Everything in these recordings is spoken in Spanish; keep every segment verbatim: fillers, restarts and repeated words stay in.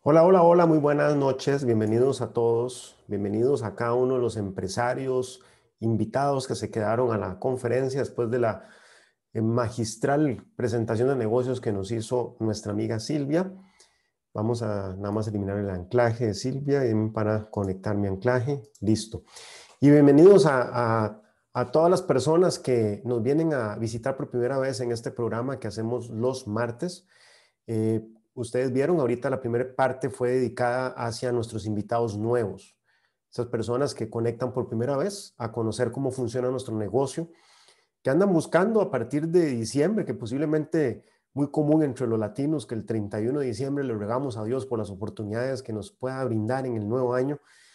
Hola, hola, hola, muy buenas noches. Bienvenidos a todos. Bienvenidos a cada uno de los empresarios invitados que se quedaron a la conferencia después de la eh, magistral presentación de negocios que nos hizo nuestra amiga Silvia. Vamos a nada más eliminar el anclaje de Silvia y para conectar mi anclaje. Listo. Y bienvenidos a, a, a todas las personas que nos vienen a visitar por primera vez en este programa que hacemos los martes. Eh, Ustedes vieron, ahorita la primera parte fue dedicada hacia nuestros invitados nuevos, esas personas que conectan por primera vez a conocer cómo funciona nuestro negocio, que andan buscando a partir de diciembre, que posiblemente muy común entre los latinos, que el treinta y uno de diciembre le regamos a Dios por las oportunidades que nos pueda brindar en el nuevo año.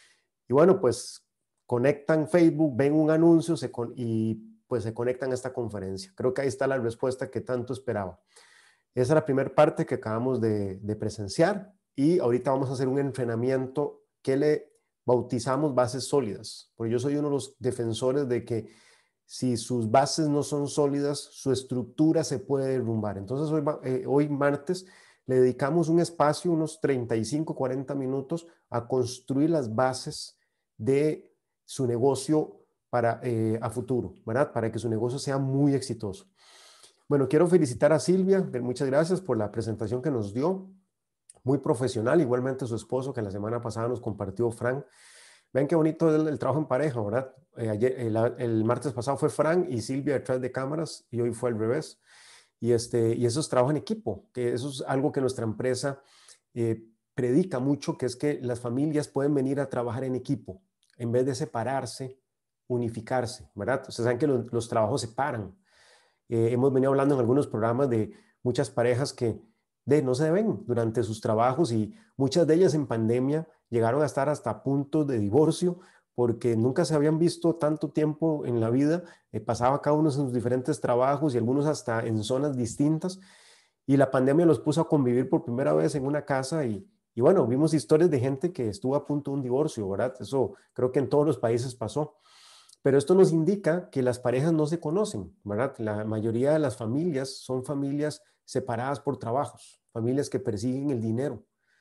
Y bueno, pues conectan Facebook, ven un anuncio se con, y pues se conectan a esta conferencia. Creo que ahí está la respuesta que tanto esperaba. Esa es la primera parte que acabamos de, de presenciar y ahorita vamos a hacer un entrenamiento que le bautizamos bases sólidas, porque yo soy uno de los defensores de que si sus bases no son sólidas, su estructura se puede derrumbar. Entonces hoy, eh, hoy martes le dedicamos un espacio, unos treinta y cinco, cuarenta minutos a construir las bases de su negocio para, eh, a futuro, ¿verdad? Para que su negocio sea muy exitoso. Bueno, quiero felicitar a Silvia, muchas gracias por la presentación que nos dio, muy profesional, igualmente su esposo que la semana pasada nos compartió Frank. Ven qué bonito el, el trabajo en pareja, ¿verdad? Eh, ayer, el, el martes pasado fue Frank y Silvia detrás de cámaras y hoy fue al revés. Y, este, y eso es trabajo en equipo, que eso es algo que nuestra empresa eh, predica mucho, que es que las familias pueden venir a trabajar en equipo en vez de separarse, unificarse, ¿verdad? Ustedes saben que los, los trabajos se paran. Eh, hemos venido hablando en algunos programas de muchas parejas que de, no se ven durante sus trabajos y muchas de ellas en pandemia llegaron a estar hasta puntos de divorcio porque nunca se habían visto tanto tiempo en la vida, eh, pasaba cada uno en sus diferentes trabajos y algunos hasta en zonas distintas y la pandemia los puso a convivir por primera vez en una casa y, y bueno, vimos historias de gente que estuvo a punto de un divorcio, ¿verdad? Eso creo que en todos los países pasó. Pero esto nos indica que las parejas no se conocen, ¿verdad? La mayoría de las familias son familias separadas por trabajos, familias que persiguen el dinero.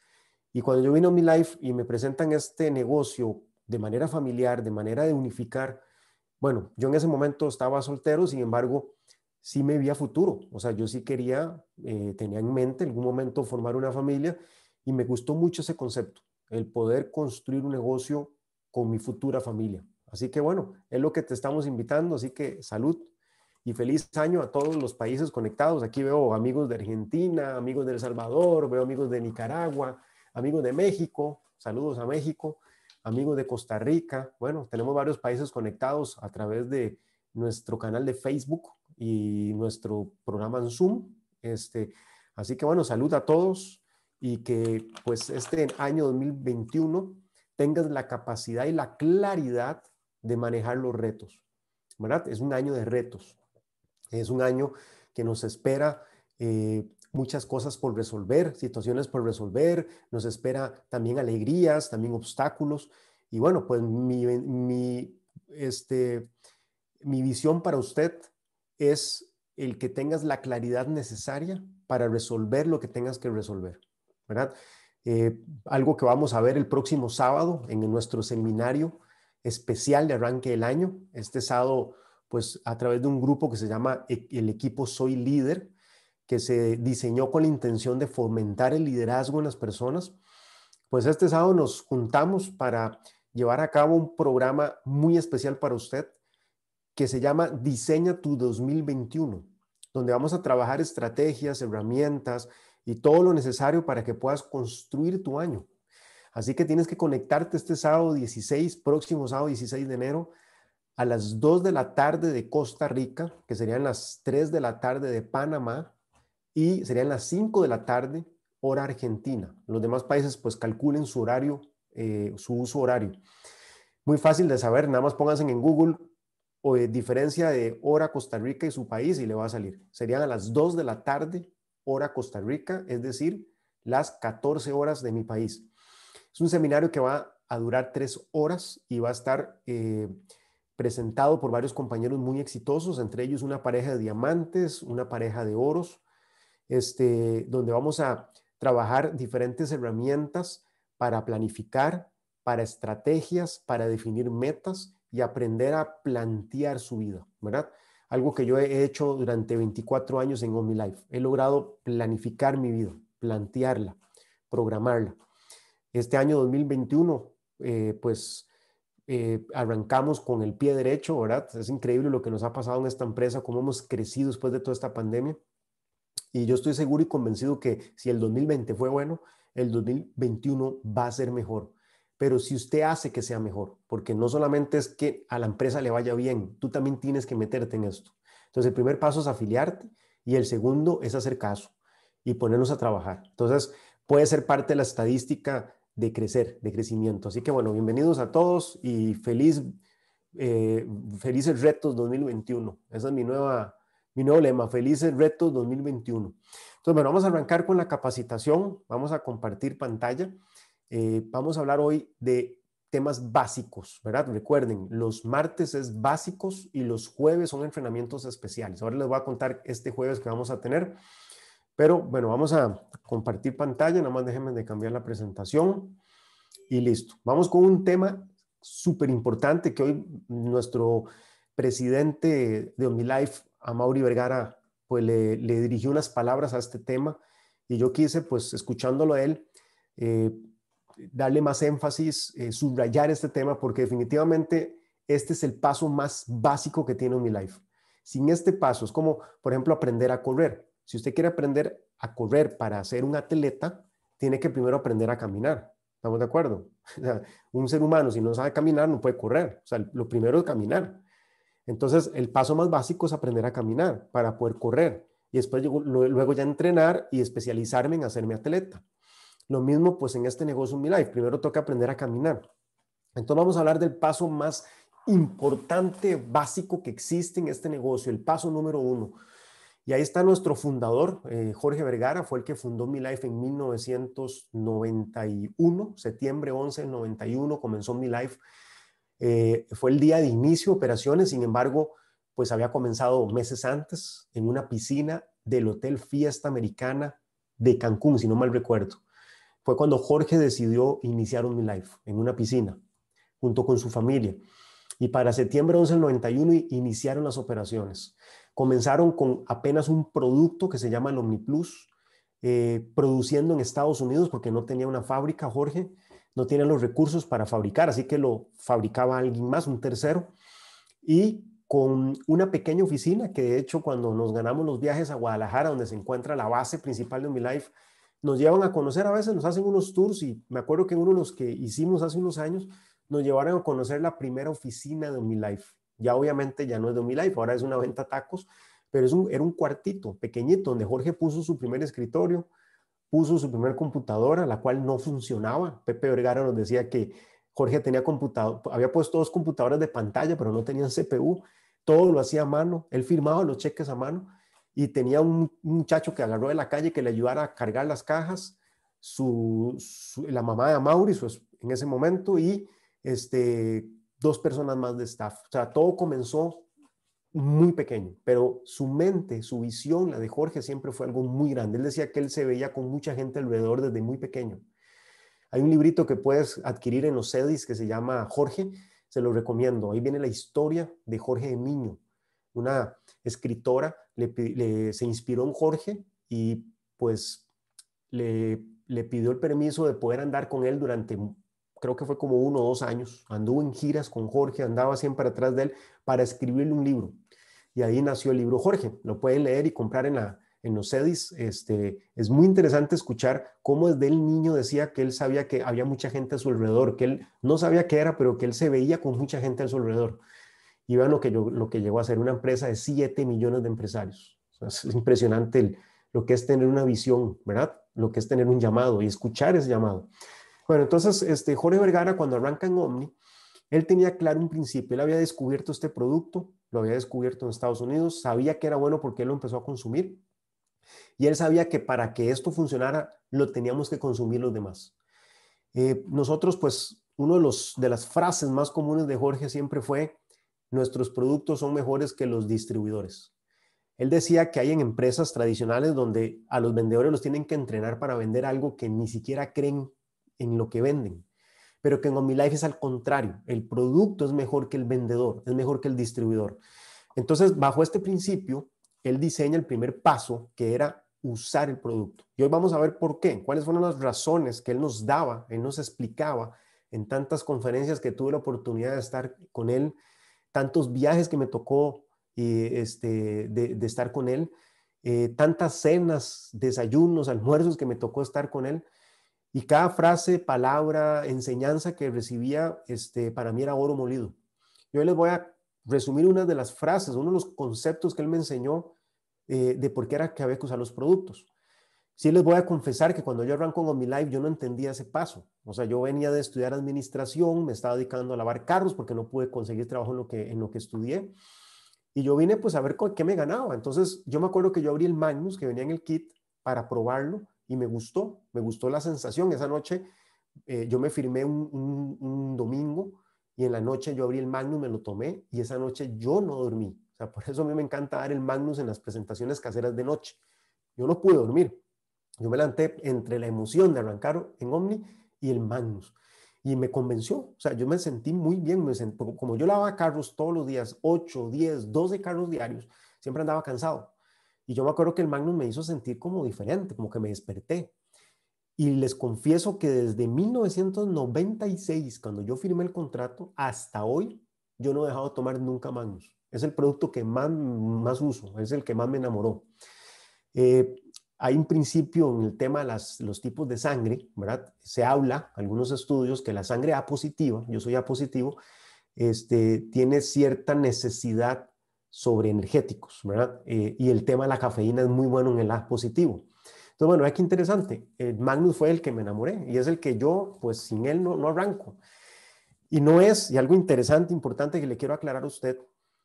Y cuando yo vino a mi life y me presentan este negocio de manera familiar, de manera de unificar, bueno, yo en ese momento estaba soltero, sin embargo, sí me vi a futuro. O sea, yo sí quería, eh, tenía en mente en algún momento formar una familia y me gustó mucho ese concepto, el poder construir un negocio con mi futura familia. Así que bueno, es lo que te estamos invitando, así que salud y feliz año a todos los países conectados. Aquí veo amigos de Argentina, amigos de El Salvador, veo amigos de Nicaragua, amigos de México, saludos a México, amigos de Costa Rica. Bueno, tenemos varios países conectados a través de nuestro canal de Facebook y nuestro programa en Zoom. Este, así que bueno, salud a todos y que pues este año dos mil veintiuno tengas la capacidad y la claridad de manejar los retos, ¿verdad? Es un año de retos, es un año que nos espera eh, muchas cosas por resolver, situaciones por resolver, nos espera también alegrías, también obstáculos. Y bueno, pues mi, mi, este, mi visión para usted es el que tengas la claridad necesaria para resolver lo que tengas que resolver, ¿verdad? Eh, algo que vamos a ver el próximo sábado en nuestro seminario especial de arranque del año. Este sábado, pues a través de un grupo que se llama el equipo Soy Líder, que se diseñó con la intención de fomentar el liderazgo en las personas. Pues este sábado nos juntamos para llevar a cabo un programa muy especial para usted que se llama Diseña tu dos mil veintiuno, donde vamos a trabajar estrategias, herramientas y todo lo necesario para que puedas construir tu año. Así que tienes que conectarte este sábado dieciséis, próximo sábado dieciséis de enero, a las dos de la tarde de Costa Rica, que serían las tres de la tarde de Panamá, y serían las cinco de la tarde, hora argentina. Los demás países pues calculen su horario, eh, su uso horario. Muy fácil de saber, nada más pónganse en Google o eh, diferencia de hora Costa Rica y su país y le va a salir. Serían a las dos de la tarde, hora Costa Rica, es decir, las catorce horas de mi país. Es un seminario que va a durar tres horas y va a estar eh, presentado por varios compañeros muy exitosos, entre ellos una pareja de diamantes, una pareja de oros, este, donde vamos a trabajar diferentes herramientas para planificar, para estrategias, para definir metas y aprender a plantear su vida, ¿verdad? Algo que yo he hecho durante veinticuatro años en OmniLife. He logrado planificar mi vida, plantearla, programarla. Este año dos mil veintiuno, eh, pues eh, arrancamos con el pie derecho, ¿verdad? Es increíble lo que nos ha pasado en esta empresa, cómo hemos crecido después de toda esta pandemia. Y yo estoy seguro y convencido que si el dos mil veinte fue bueno, el dos mil veintiuno va a ser mejor. Pero si usted hace que sea mejor, porque no solamente es que a la empresa le vaya bien, tú también tienes que meterte en esto. Entonces, el primer paso es afiliarte y el segundo es hacer caso y ponernos a trabajar. Entonces, puede ser parte de la estadística de crecer, de crecimiento. Así que, bueno, bienvenidos a todos y feliz, eh, felices retos dos mil veintiuno. Esa es mi nueva, mi nuevo lema, felices retos dos mil veintiuno. Entonces, bueno, vamos a arrancar con la capacitación, vamos a compartir pantalla. Eh, vamos a hablar hoy de temas básicos, ¿verdad? Recuerden, los martes es básicos y los jueves son entrenamientos especiales. Ahora les voy a contar este jueves que vamos a tener, pero bueno, vamos a compartir pantalla, nada más déjenme de cambiar la presentación y listo. Vamos con un tema súper importante que hoy nuestro presidente de OmniLife, Amaury Vergara, pues le, le dirigió unas palabras a este tema y yo quise, pues escuchándolo a él, eh, darle más énfasis, eh, subrayar este tema, porque definitivamente este es el paso más básico que tiene OmniLife. Sin este paso, es como, por ejemplo, aprender a correr. Si usted quiere aprender a correr para ser un atleta, tiene que primero aprender a caminar. ¿Estamos de acuerdo? O sea, un ser humano, si no sabe caminar, no puede correr. O sea, lo primero es caminar. Entonces, el paso más básico es aprender a caminar para poder correr. Y después luego ya entrenar y especializarme en hacerme atleta. Lo mismo pues en este negocio OmniLife. Primero toca aprender a caminar. Entonces vamos a hablar del paso más importante, básico que existe en este negocio, el paso número uno. Y ahí está nuestro fundador, eh, Jorge Vergara, fue el que fundó OmniLife en mil novecientos noventa y uno, septiembre once del noventa y uno comenzó OmniLife. Eh, fue el día de inicio de operaciones, sin embargo, pues había comenzado meses antes en una piscina del Hotel Fiesta Americana de Cancún, si no mal recuerdo. Fue cuando Jorge decidió iniciar OmniLife en una piscina, junto con su familia. Y para septiembre once del noventa y uno iniciaron las operaciones. Comenzaron con apenas un producto que se llama el OmniPlus, eh, produciendo en Estados Unidos porque no tenía una fábrica, Jorge, no tenía los recursos para fabricar, así que lo fabricaba alguien más, un tercero. Y con una pequeña oficina que de hecho cuando nos ganamos los viajes a Guadalajara, donde se encuentra la base principal de OmniLife, nos llevan a conocer, a veces nos hacen unos tours y me acuerdo que uno de los que hicimos hace unos años nos llevaron a conocer la primera oficina de OmniLife. Ya obviamente ya no es de OmniLife, ahora es una venta tacos, pero es un, era un cuartito pequeñito donde Jorge puso su primer escritorio, puso su primer computadora, la cual no funcionaba. Pepe Vergara nos decía que Jorge tenía computador, había puesto dos computadoras de pantalla, pero no tenían C P U, todo lo hacía a mano, él firmaba los cheques a mano y tenía un, un muchacho que agarró de la calle que le ayudara a cargar las cajas, su, su, la mamá de Amaury su, en ese momento y este, dos personas más de staff. O sea, todo comenzó muy pequeño, pero su mente, su visión, la de Jorge, siempre fue algo muy grande. Él decía que él se veía con mucha gente alrededor desde muy pequeño. Hay un librito que puedes adquirir en los C E D I S que se llama Jorge, se lo recomiendo. Ahí viene la historia de Jorge de niño. Una escritora le, le, se inspiró en Jorge y pues le, le pidió el permiso de poder andar con él durante, creo que fue como uno o dos años. Anduvo en giras con Jorge, andaba siempre atrás de él para escribirle un libro. Y ahí nació el libro Jorge. Lo pueden leer y comprar en, la, en los C E D I S. Este, es muy interesante escuchar cómo desde el niño decía que él sabía que había mucha gente a su alrededor, que él no sabía qué era, pero que él se veía con mucha gente a su alrededor. Y vean lo que, yo, lo que llegó a ser una empresa de siete millones de empresarios. O sea, es impresionante el, lo que es tener una visión, ¿verdad? Lo que es tener un llamado y escuchar ese llamado. Bueno, entonces, este, Jorge Vergara, cuando arranca en Omni, él tenía claro un principio. Él había descubierto este producto, lo había descubierto en Estados Unidos, sabía que era bueno porque él lo empezó a consumir. Y él sabía que para que esto funcionara, lo teníamos que consumir los demás. Eh, nosotros, pues, uno de, los, de las frases más comunes de Jorge siempre fue, nuestros productos son mejores que los distribuidores. Él decía que hay en empresas tradicionales donde a los vendedores los tienen que entrenar para vender algo que ni siquiera creen en lo que venden, pero que en OmniLife es al contrario, el producto es mejor que el vendedor, es mejor que el distribuidor. Entonces, bajo este principio, él diseña el primer paso, que era usar el producto. Y hoy vamos a ver por qué, cuáles fueron las razones que él nos daba, él nos explicaba en tantas conferencias que tuve la oportunidad de estar con él, tantos viajes que me tocó eh, este, de, de estar con él, eh, tantas cenas, desayunos, almuerzos que me tocó estar con él. Y cada frase, palabra, enseñanza que recibía, este, para mí era oro molido. Yo les voy a resumir una de las frases, uno de los conceptos que él me enseñó eh, de por qué era que había que usar los productos. Sí les voy a confesar que cuando yo arranco con OmniLife yo no entendía ese paso. O sea, yo venía de estudiar administración, me estaba dedicando a lavar carros porque no pude conseguir trabajo en lo que, en lo que estudié. Y yo vine pues a ver qué me ganaba. Entonces yo me acuerdo que yo abrí el Magnus que venía en el kit para probarlo y me gustó, me gustó la sensación. Esa noche eh, yo me firmé un, un, un domingo y en la noche yo abrí el Magnus, me lo tomé y esa noche yo no dormí. O sea, por eso a mí me encanta dar el Magnus en las presentaciones caseras de noche. Yo no pude dormir. Yo me levanté entre la emoción de arrancar en Omni y el Magnus. Y me convenció, o sea, yo me sentí muy bien, me sentí, como yo lavaba carros todos los días, ocho, diez, doce carros diarios, siempre andaba cansado. Y yo me acuerdo que el Magnus me hizo sentir como diferente, como que me desperté. Y les confieso que desde mil novecientos noventa y seis, cuando yo firmé el contrato, hasta hoy, yo no he dejado de tomar nunca Magnus. Es el producto que más, más uso, es el que más me enamoró. Eh, hay un principio en el tema de las, los tipos de sangre, ¿verdad? Se habla, algunos estudios, que la sangre A positiva, yo soy A positivo, este, tiene cierta necesidad sobre energéticos, ¿verdad? Eh, y el tema de la cafeína es muy bueno en el A positivo. Entonces, bueno, es que interesante. El Magnus fue el que me enamoré y es el que yo, pues sin él no, no arranco. Y no es, y algo interesante, importante que le quiero aclarar a usted,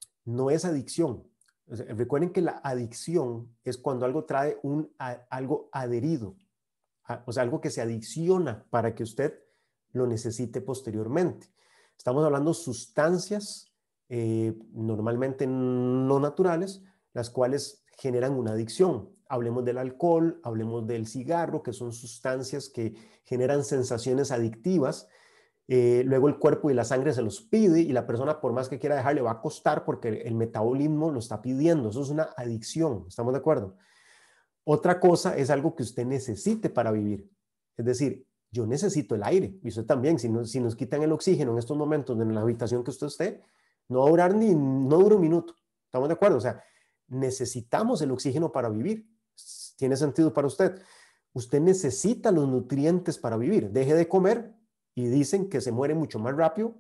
no es adicción. O sea, recuerden que la adicción es cuando algo trae un, a, algo adherido, a, o sea, algo que se adiciona para que usted lo necesite posteriormente. Estamos hablando de sustancias eh, normalmente no naturales, las cuales generan una adicción. Hablemos del alcohol, hablemos del cigarro, que son sustancias que generan sensaciones adictivas. Eh, luego el cuerpo y la sangre se los pide y la persona, por más que quiera dejar, le va a costar porque el metabolismo lo está pidiendo. Eso es una adicción, ¿estamos de acuerdo? Otra cosa es algo que usted necesite para vivir. Es decir, yo necesito el aire y usted también. Si, no, si nos quitan el oxígeno en estos momentos en la habitación que usted esté, no va a durar ni, no dura un minuto. ¿Estamos de acuerdo? O sea, necesitamos el oxígeno para vivir. ¿Tiene sentido para usted? Usted necesita los nutrientes para vivir. Deje de comer y dicen que se muere mucho más rápido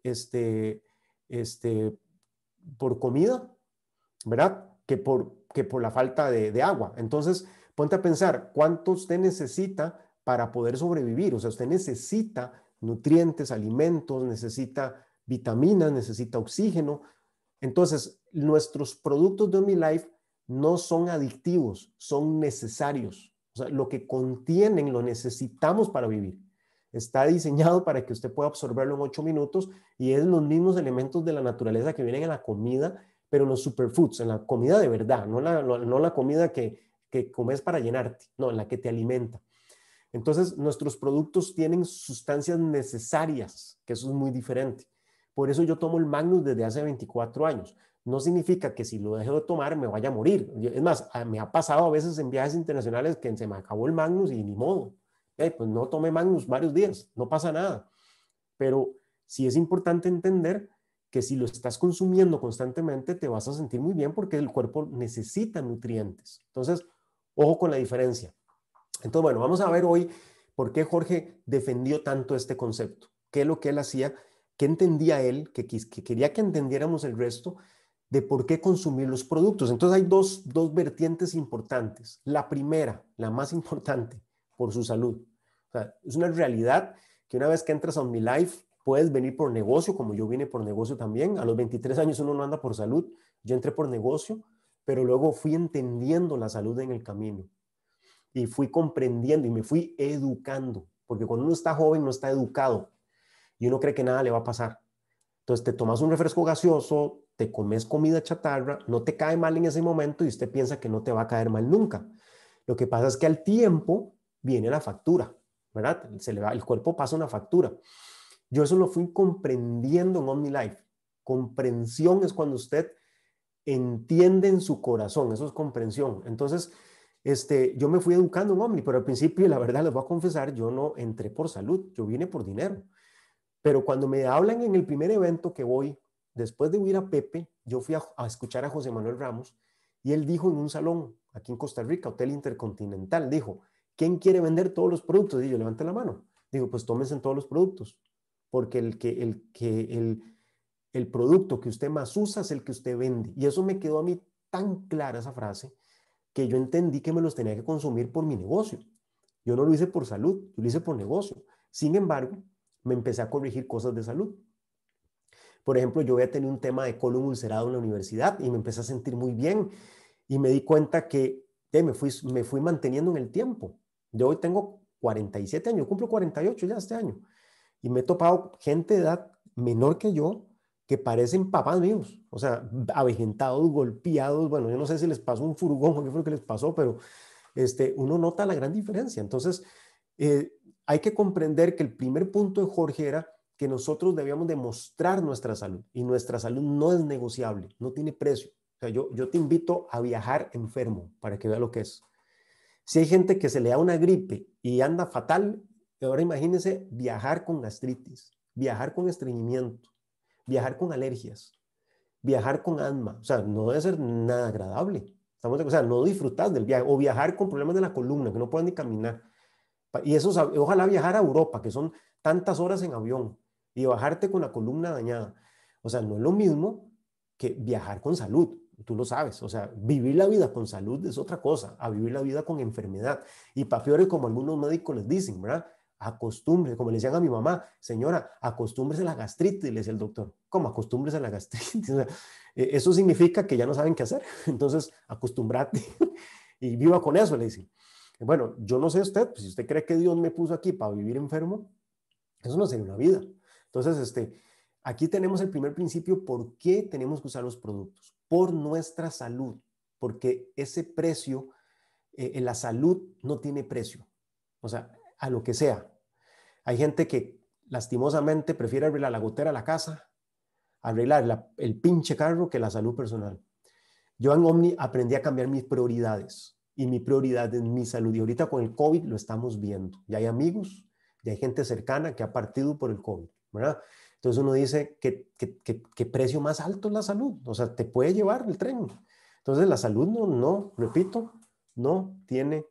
este, este, por comida, ¿verdad? Que por, que por la falta de, de agua. Entonces, ponte a pensar cuánto usted necesita para poder sobrevivir. O sea, usted necesita nutrientes, alimentos, necesita vitaminas, necesita oxígeno. Entonces, nuestros productos de OmniLife no son adictivos, son necesarios. O sea, lo que contienen lo necesitamos para vivir. Está diseñado para que usted pueda absorberlo en ocho minutos y es los mismos elementos de la naturaleza que vienen en la comida, pero en los superfoods, en la comida de verdad, no la, no, no la comida que, que comes para llenarte, no, en la que te alimenta. Entonces, nuestros productos tienen sustancias necesarias, que eso es muy diferente. Por eso yo tomo el Magnus desde hace veinticuatro años. No significa que si lo dejo de tomar me vaya a morir. Es más, me ha pasado a veces en viajes internacionales que se me acabó el Magnus y ni modo. Hey, pues no tomé Magnus varios días, no pasa nada. Pero sí es importante entender que si lo estás consumiendo constantemente te vas a sentir muy bien porque el cuerpo necesita nutrientes. Entonces, ojo con la diferencia. Entonces, bueno, vamos a ver hoy por qué Jorge defendió tanto este concepto. ¿Qué es lo que él hacía? ¿Qué entendía él? Que, que quería que entendiéramos el resto de por qué consumir los productos. Entonces hay dos, dos vertientes importantes. La primera, la más importante, por su salud. O sea, es una realidad que una vez que entras a OmniLife, puedes venir por negocio, como yo vine por negocio también. A los veintitrés años uno no anda por salud. Yo entré por negocio, pero luego fui entendiendo la salud en el camino. Y fui comprendiendo y me fui educando. Porque cuando uno está joven no está educado y uno cree que nada le va a pasar. Entonces te tomas un refresco gaseoso, te comes comida chatarra, no te cae mal en ese momento y usted piensa que no te va a caer mal nunca. Lo que pasa es que al tiempo viene la factura, ¿verdad? Se le va, el cuerpo pasa una factura. Yo eso lo fui comprendiendo en OmniLife. Comprensión es cuando usted entiende en su corazón, eso es comprensión. Entonces, este, yo me fui educando en Omni, pero al principio, la verdad, les voy a confesar, yo no entré por salud, yo vine por dinero. Pero cuando me hablan en el primer evento que voy, después de huir a Pepe, yo fui a, a escuchar a José Manuel Ramos y él dijo en un salón aquí en Costa Rica, Hotel Intercontinental, dijo, ¿quién quiere vender todos los productos? Y yo levanté la mano. Digo, pues tómense todos los productos, porque el que, el, que, el, el producto que usted más usa es el que usted vende. Y eso me quedó a mí tan clara esa frase que yo entendí que me los tenía que consumir por mi negocio. Yo no lo hice por salud, yo lo hice por negocio. Sin embargo, me empecé a corregir cosas de salud. Por ejemplo, yo había tenido un tema de colon ulcerado en la universidad y me empecé a sentir muy bien y me di cuenta que eh, me, fui, me fui manteniendo en el tiempo. Yo hoy tengo cuarenta y siete años, cumplo cuarenta y ocho ya este año y me he topado gente de edad menor que yo que parecen papás míos, o sea, avejentados, golpeados, bueno, yo no sé si les pasó un furgón o qué fue lo que les pasó, pero este, uno nota la gran diferencia. Entonces, eh, hay que comprender que el primer punto de Jorge era que nosotros debíamos demostrar nuestra salud y nuestra salud no es negociable, no tiene precio. O sea, yo, yo te invito a viajar enfermo para que vea lo que es. Si hay gente que se le da una gripe y anda fatal, ahora imagínense viajar con gastritis, viajar con estreñimiento, viajar con alergias, viajar con asma. O sea, no debe ser nada agradable. Estamos, o sea, no disfrutar del viaje o viajar con problemas de la columna, que no pueden ni caminar. Y eso, ojalá viajar a Europa, que son tantas horas en avión, y bajarte con la columna dañada. O sea, no es lo mismo que viajar con salud, tú lo sabes. O sea, vivir la vida con salud es otra cosa, a vivir la vida con enfermedad. Y para peores, como algunos médicos les dicen, ¿verdad? Acostúmbrese, como le decían a mi mamá, señora, acostúmbrese a la gastritis, le decía el doctor. ¿Cómo acostúmbrese a la gastritis? O sea, eso significa que ya no saben qué hacer. Entonces, acostúmbrate y viva con eso, le dicen. Bueno, yo no sé usted, pues si usted cree que Dios me puso aquí para vivir enfermo, eso no sería una vida. Entonces, este, aquí tenemos el primer principio, ¿por qué tenemos que usar los productos? Por nuestra salud, porque ese precio, eh, la salud no tiene precio, o sea, a lo que sea. Hay gente que lastimosamente prefiere arreglar la gotera de la casa, arreglar la, el pinche carro que la salud personal. Yo en Omni aprendí a cambiar mis prioridades y mi prioridad es mi salud. Y ahorita con el COVID lo estamos viendo. Ya hay amigos, ya hay gente cercana que ha partido por el COVID, ¿verdad? Entonces uno dice, ¿qué, qué, qué, qué precio más alto es la salud? O sea, te puede llevar el tren. Entonces la salud no, no, repito, no tiene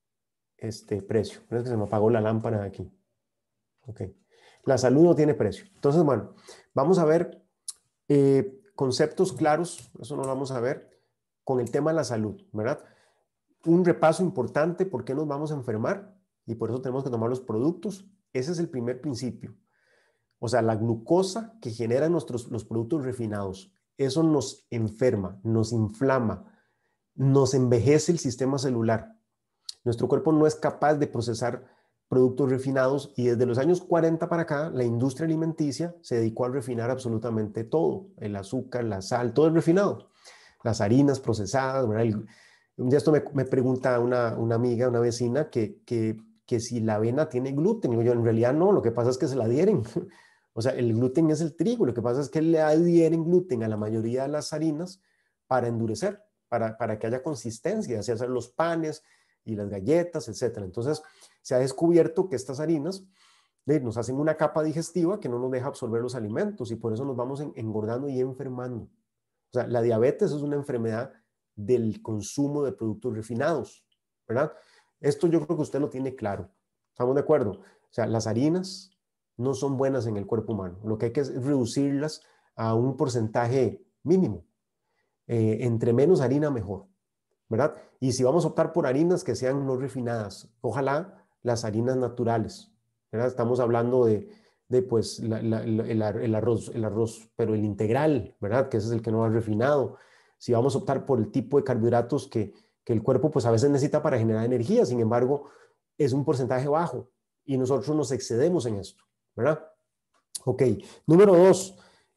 este precio. Es que se me apagó la lámpara de aquí. Ok. La salud no tiene precio. Entonces, bueno, vamos a ver eh, conceptos claros, eso no lo vamos a ver, con el tema de la salud, ¿verdad? Un repaso importante, ¿por qué nos vamos a enfermar? Y por eso tenemos que tomar los productos. Ese es el primer principio. O sea, la glucosa que generan nuestros, los productos refinados, eso nos enferma, nos inflama, nos envejece el sistema celular. Nuestro cuerpo no es capaz de procesar productos refinados y desde los años cuarenta para acá, la industria alimenticia se dedicó a refinar absolutamente todo, el azúcar, la sal, todo es refinado, las harinas procesadas, ¿verdad? El, un día esto me, me pregunta una, una amiga, una vecina, que, que, que si la avena tiene gluten. Y yo, en realidad no, lo que pasa es que se la adhieren. O sea, el gluten es el trigo, lo que pasa es que le adhieren gluten a la mayoría de las harinas para endurecer, para, para que haya consistencia, así hacer los panes y las galletas, etcétera. Entonces, se ha descubierto que estas harinas eh, nos hacen una capa digestiva que no nos deja absorber los alimentos y por eso nos vamos en, engordando y enfermando. O sea, la diabetes es una enfermedad del consumo de productos refinados, ¿verdad? Esto yo creo que usted lo tiene claro. ¿Estamos de acuerdo? O sea, las harinas no son buenas en el cuerpo humano. Lo que hay que es reducirlas a un porcentaje mínimo. Eh, entre menos harina, mejor, ¿verdad? Y si vamos a optar por harinas que sean no refinadas, ojalá las harinas naturales, ¿verdad? Estamos hablando de, de pues, la, la, el, el, arroz, el arroz, pero el integral, ¿verdad? Que ese es el que no va refinado. Si vamos a optar por el tipo de carbohidratos que, que el cuerpo, pues, a veces necesita para generar energía, sin embargo, es un porcentaje bajo y nosotros nos excedemos en esto, ¿verdad? Ok, número dos,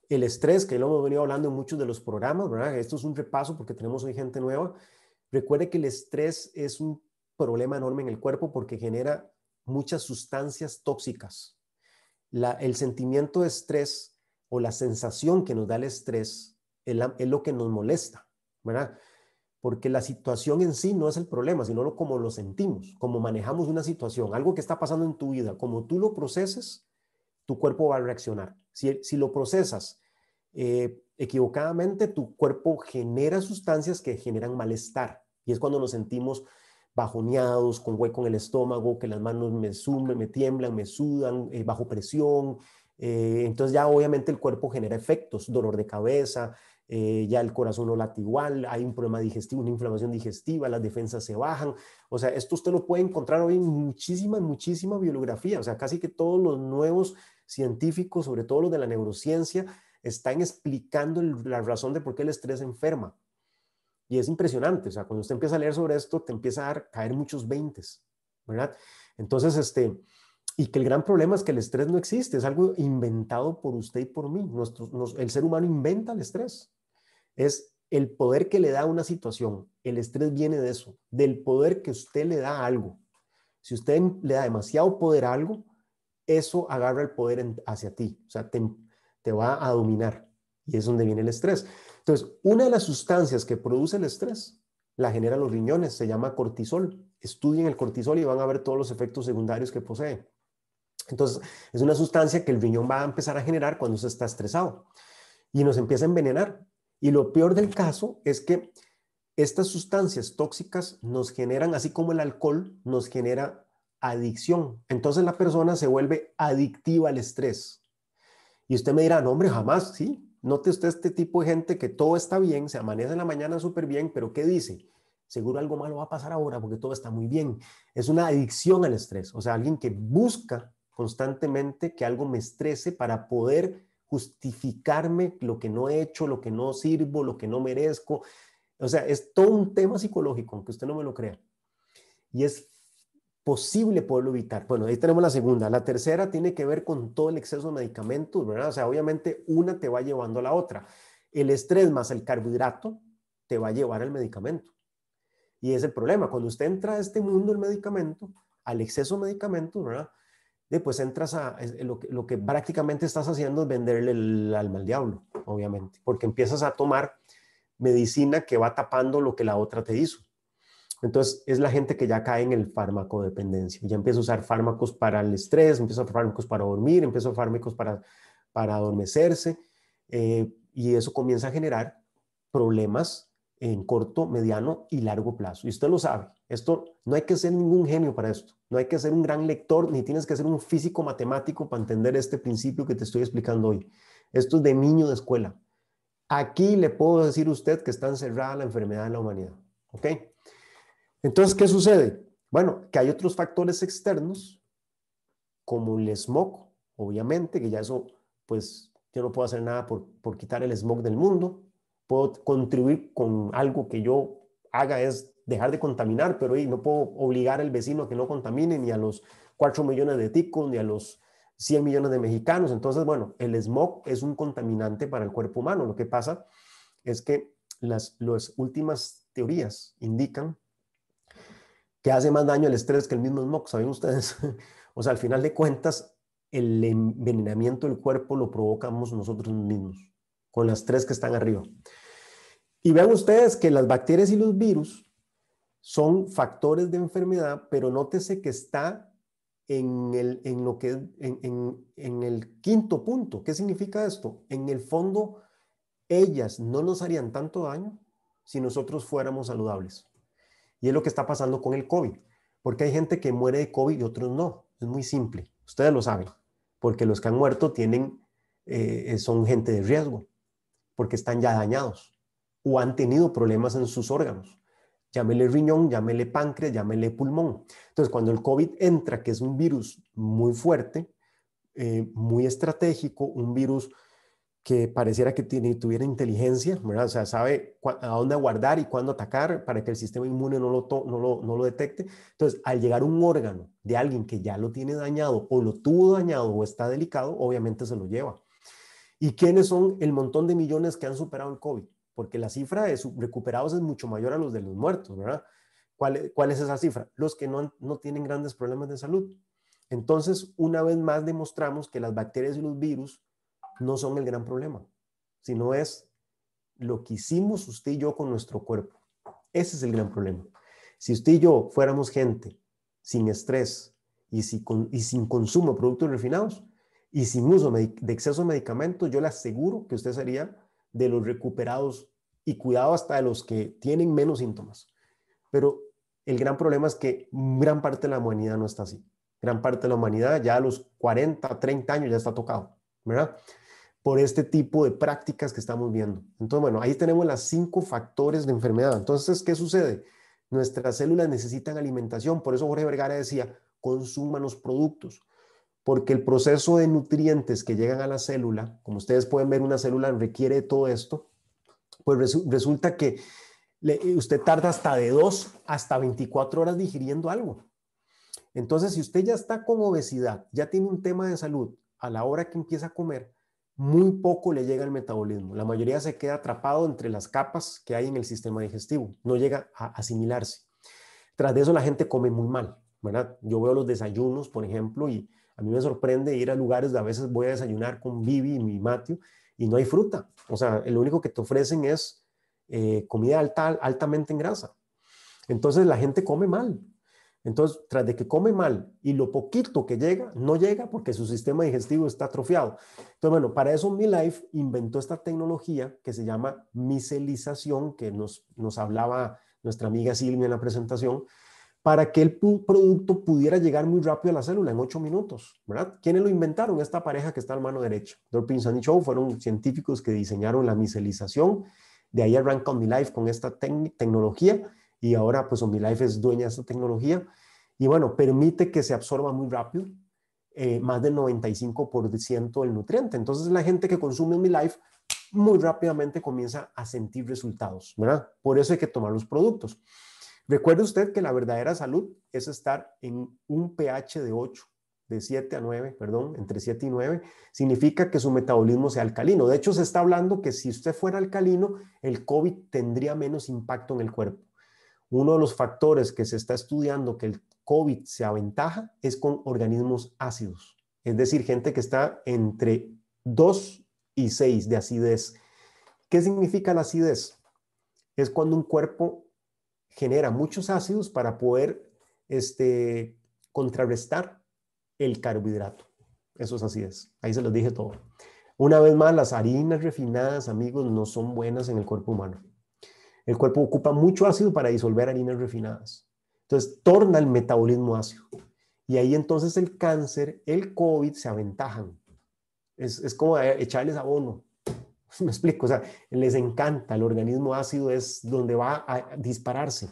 El estrés, que lo hemos venido hablando en muchos de los programas, ¿verdad? Esto es un repaso porque tenemos hoy gente nueva. Recuerde que el estrés es un problema enorme en el cuerpo porque genera muchas sustancias tóxicas. La, el sentimiento de estrés o la sensación que nos da el estrés es, la, es lo que nos molesta, ¿verdad? Porque la situación en sí no es el problema, sino lo, como lo sentimos, como manejamos una situación, algo que está pasando en tu vida, como tú lo proceses, tu cuerpo va a reaccionar. Si, si lo procesas eh, equivocadamente, tu cuerpo genera sustancias que generan malestar. Y es cuando nos sentimos bajoneados, con hueco en el estómago, que las manos me sumen, me tiemblan, me sudan, eh, bajo presión. Eh, entonces ya obviamente el cuerpo genera efectos, dolor de cabeza, eh, ya el corazón no late igual, hay un problema digestivo, una inflamación digestiva, las defensas se bajan. O sea, esto usted lo puede encontrar hoy en muchísima, muchísima bibliografía. O sea, casi que todos los nuevos científicos, sobre todo los de la neurociencia, están explicando la razón de por qué el estrés enferma. Y es impresionante, o sea, cuando usted empieza a leer sobre esto, te empieza a dar, caer muchos veintes, ¿verdad? Entonces, este, y que el gran problema es que el estrés no existe, es algo inventado por usted y por mí. Nuestro, nos, el ser humano inventa el estrés. Es el poder que le da una situación. El estrés viene de eso, del poder que usted le da a algo. Si usted le da demasiado poder a algo, eso agarra el poder en, hacia ti, o sea, te, te va a dominar. Y es donde viene el estrés. Entonces, una de las sustancias que produce el estrés la generan los riñones, se llama cortisol. Estudien el cortisol y van a ver todos los efectos secundarios que posee. Entonces, es una sustancia que el riñón va a empezar a generar cuando se está estresado y nos empieza a envenenar. Y lo peor del caso es que estas sustancias tóxicas nos generan, así como el alcohol, nos genera adicción. Entonces la persona se vuelve adictiva al estrés. Y usted me dirá, no hombre, jamás, ¿sí? Note usted este tipo de gente que todo está bien, se amanece en la mañana súper bien, pero ¿qué dice? Seguro algo malo va a pasar ahora porque todo está muy bien. Es una adicción al estrés, o sea, alguien que busca constantemente que algo me estrese para poder justificarme lo que no he hecho, lo que no sirvo, lo que no merezco. O sea, es todo un tema psicológico, aunque usted no me lo crea. Y es posible poderlo evitar. Bueno, ahí tenemos la segunda. La tercera tiene que ver con todo el exceso de medicamentos, ¿verdad? O sea, obviamente una te va llevando a la otra. El estrés más el carbohidrato te va a llevar al medicamento. Y es el problema. Cuando usted entra a este mundo del medicamento, al exceso de medicamentos, ¿verdad? Después entras a lo que, lo que prácticamente estás haciendo es venderle el alma al diablo, obviamente, porque empiezas a tomar medicina que va tapando lo que la otra te hizo. Entonces, es la gente que ya cae en el farmacodependencia. Ya empieza a usar fármacos para el estrés, empieza a usar fármacos para dormir, empieza a usar fármacos para, para adormecerse, eh, y eso comienza a generar problemas en corto, mediano y largo plazo. Y usted lo sabe, esto no hay que ser ningún genio para esto, no hay que ser un gran lector, ni tienes que ser un físico matemático para entender este principio que te estoy explicando hoy. Esto es de niño de escuela. Aquí le puedo decir a usted que está encerrada la enfermedad en la humanidad. ¿Ok? Entonces, ¿qué sucede? Bueno, que hay otros factores externos, como el smog, obviamente, que ya eso, pues, yo no puedo hacer nada por, por quitar el smog del mundo. Puedo contribuir con algo que yo haga, es dejar de contaminar, pero y no puedo obligar al vecino a que no contamine, ni a los cuatro millones de ticos, ni a los cien millones de mexicanos. Entonces, bueno, el smog es un contaminante para el cuerpo humano. Lo que pasa es que las, las últimas teorías indican que hace más daño el estrés que el mismo smog, ¿saben ustedes? O sea, al final de cuentas, el envenenamiento del cuerpo lo provocamos nosotros mismos, con las tres que están arriba. Y vean ustedes que las bacterias y los virus son factores de enfermedad, pero nótese que está en, el, en lo que en, en, en el quinto punto. ¿Qué significa esto? En el fondo, ellas no nos harían tanto daño si nosotros fuéramos saludables. Y es lo que está pasando con el COVID, porque hay gente que muere de COVID y otros no. Es muy simple, ustedes lo saben, porque los que han muerto tienen, eh, son gente de riesgo, porque están ya dañados o han tenido problemas en sus órganos. Llámele riñón, llámele páncreas, llámele pulmón. Entonces, cuando el COVID entra, que es un virus muy fuerte, eh, muy estratégico, un virus que pareciera que tiene, tuviera inteligencia, ¿verdad? O sea, sabe a dónde guardar y cuándo atacar para que el sistema inmune no lo, no, lo, no lo detecte. Entonces, al llegar un órgano de alguien que ya lo tiene dañado o lo tuvo dañado o está delicado, obviamente se lo lleva. ¿Y quiénes son el montón de millones que han superado el COVID? Porque la cifra de recuperados es mucho mayor a los de los muertos, ¿verdad? ¿Cuál, cuál es esa cifra? Los que no, no tienen grandes problemas de salud. Entonces, una vez más demostramos que las bacterias y los virus no son el gran problema, sino es lo que hicimos usted y yo con nuestro cuerpo. Ese es el gran problema. Si usted y yo fuéramos gente sin estrés y, si con, y sin consumo de productos refinados y sin uso de exceso de medicamentos, yo le aseguro que usted sería de los recuperados y cuidado hasta de los que tienen menos síntomas. Pero el gran problema es que gran parte de la humanidad no está así. Gran parte de la humanidad ya a los cuarenta, treinta años ya está tocado, ¿verdad? Por este tipo de prácticas que estamos viendo. Entonces, bueno, ahí tenemos los cinco factores de enfermedad. Entonces, ¿qué sucede? Nuestras células necesitan alimentación. Por eso Jorge Vergara decía, consuman los productos. Porque el proceso de nutrientes que llegan a la célula, como ustedes pueden ver, una célula requiere de todo esto, pues resu resulta que le, usted tarda hasta de dos hasta veinticuatro horas digiriendo algo. Entonces, si usted ya está con obesidad, ya tiene un tema de salud, a la hora que empieza a comer, muy poco le llega el metabolismo. La mayoría se queda atrapado entre las capas que hay en el sistema digestivo. No llega a asimilarse. Tras de eso, la gente come muy mal, ¿verdad? Yo veo los desayunos, por ejemplo, y a mí me sorprende ir a lugares donde a veces voy a desayunar con Vivi y mi Matthew y no hay fruta. O sea, lo único que te ofrecen es eh, comida alta, altamente en grasa. Entonces, la gente come mal. Entonces, tras de que come mal y lo poquito que llega, no llega porque su sistema digestivo está atrofiado. Entonces, bueno, para eso MiLife inventó esta tecnología que se llama micelización, que nos, nos hablaba nuestra amiga Silvia en la presentación, para que el producto pudiera llegar muy rápido a la célula en ocho minutos, ¿verdad? ¿Quiénes lo inventaron? Esta pareja que está a mano derecha. doctor Pinzani Chow fueron científicos que diseñaron la micelización. De ahí arranca MiLife con esta tec tecnología. Y ahora pues OmniLife es dueña de esta tecnología y bueno, permite que se absorba muy rápido, eh, más del noventa y cinco por ciento del nutriente. Entonces la gente que consume OmniLife muy rápidamente comienza a sentir resultados, ¿verdad? Por eso hay que tomar los productos. Recuerde usted que la verdadera salud es estar en un pH de ocho, de siete a nueve, perdón, entre siete y nueve, significa que su metabolismo sea alcalino. De hecho, se está hablando que si usted fuera alcalino, el COVID tendría menos impacto en el cuerpo. Uno de los factores que se está estudiando que el COVID se aventaja es con organismos ácidos, es decir, gente que está entre dos y seis de acidez. ¿Qué significa la acidez? Es cuando un cuerpo genera muchos ácidos para poder este, contrarrestar el carbohidrato. Eso es acidez. Ahí se los dije todo. Una vez más, las harinas refinadas, amigos, no son buenas en el cuerpo humano. El cuerpo ocupa mucho ácido para disolver harinas refinadas. Entonces, torna el metabolismo ácido. Y ahí entonces el cáncer, el COVID se aventajan. Es, es como echarles abono. Me explico, o sea, les encanta. El organismo ácido es donde va a dispararse.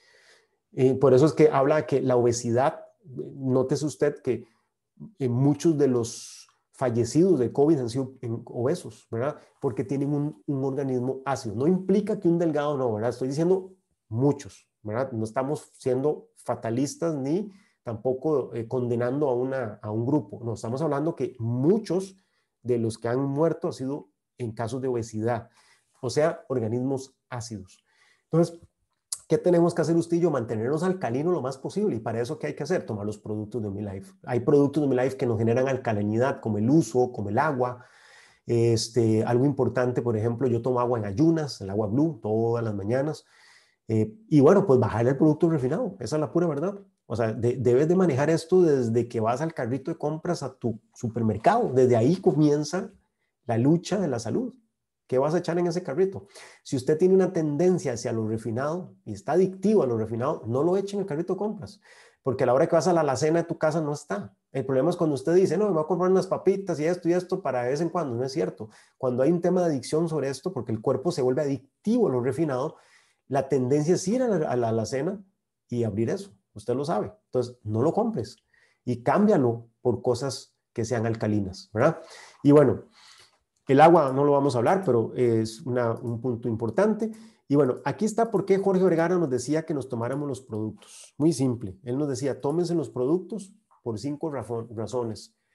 Eh, por eso es que habla que la obesidad, nótese usted que en muchos de los fallecidos de COVID han sido obesos, ¿verdad? Porque tienen un, un organismo ácido. No implica que un delgado no, ¿verdad? Estoy diciendo muchos, ¿verdad? No estamos siendo fatalistas ni tampoco eh, condenando a, una, a un grupo. No, estamos hablando que muchos de los que han muerto han sido en casos de obesidad, o sea, organismos ácidos. Entonces, ¿qué tenemos que hacer usted y yo? Mantenernos alcalinos lo más posible. Y para eso, ¿qué hay que hacer? Tomar los productos de OmniLife. Hay productos de OmniLife que nos generan alcalinidad, como el uso, como el agua. Este, algo importante, por ejemplo, yo tomo agua en ayunas, el agua blue, todas las mañanas. Eh, y bueno, pues bajar el producto refinado. Esa es la pura verdad. O sea, de, debes de manejar esto desde que vas al carrito de compras a tu supermercado. Desde ahí comienza la lucha de la salud. ¿Qué vas a echar en ese carrito? Si usted tiene una tendencia hacia lo refinado y está adictivo a lo refinado, no lo eche en el carrito de compras, porque a la hora que vas a la alacena de tu casa no está. El problema es cuando usted dice, no, me voy a comprar unas papitas y esto y esto para de vez en cuando. No es cierto. Cuando hay un tema de adicción sobre esto, porque el cuerpo se vuelve adictivo a lo refinado, la tendencia es ir a la, a la alacena y abrir eso. Usted lo sabe. Entonces, no lo compres y cámbialo por cosas que sean alcalinas, ¿verdad? Y bueno, el agua no lo vamos a hablar, pero es una, un punto importante. Y bueno, aquí está por qué Jorge Vergara nos decía que nos tomáramos los productos. Muy simple. Él nos decía, tómense los productos por cinco razones.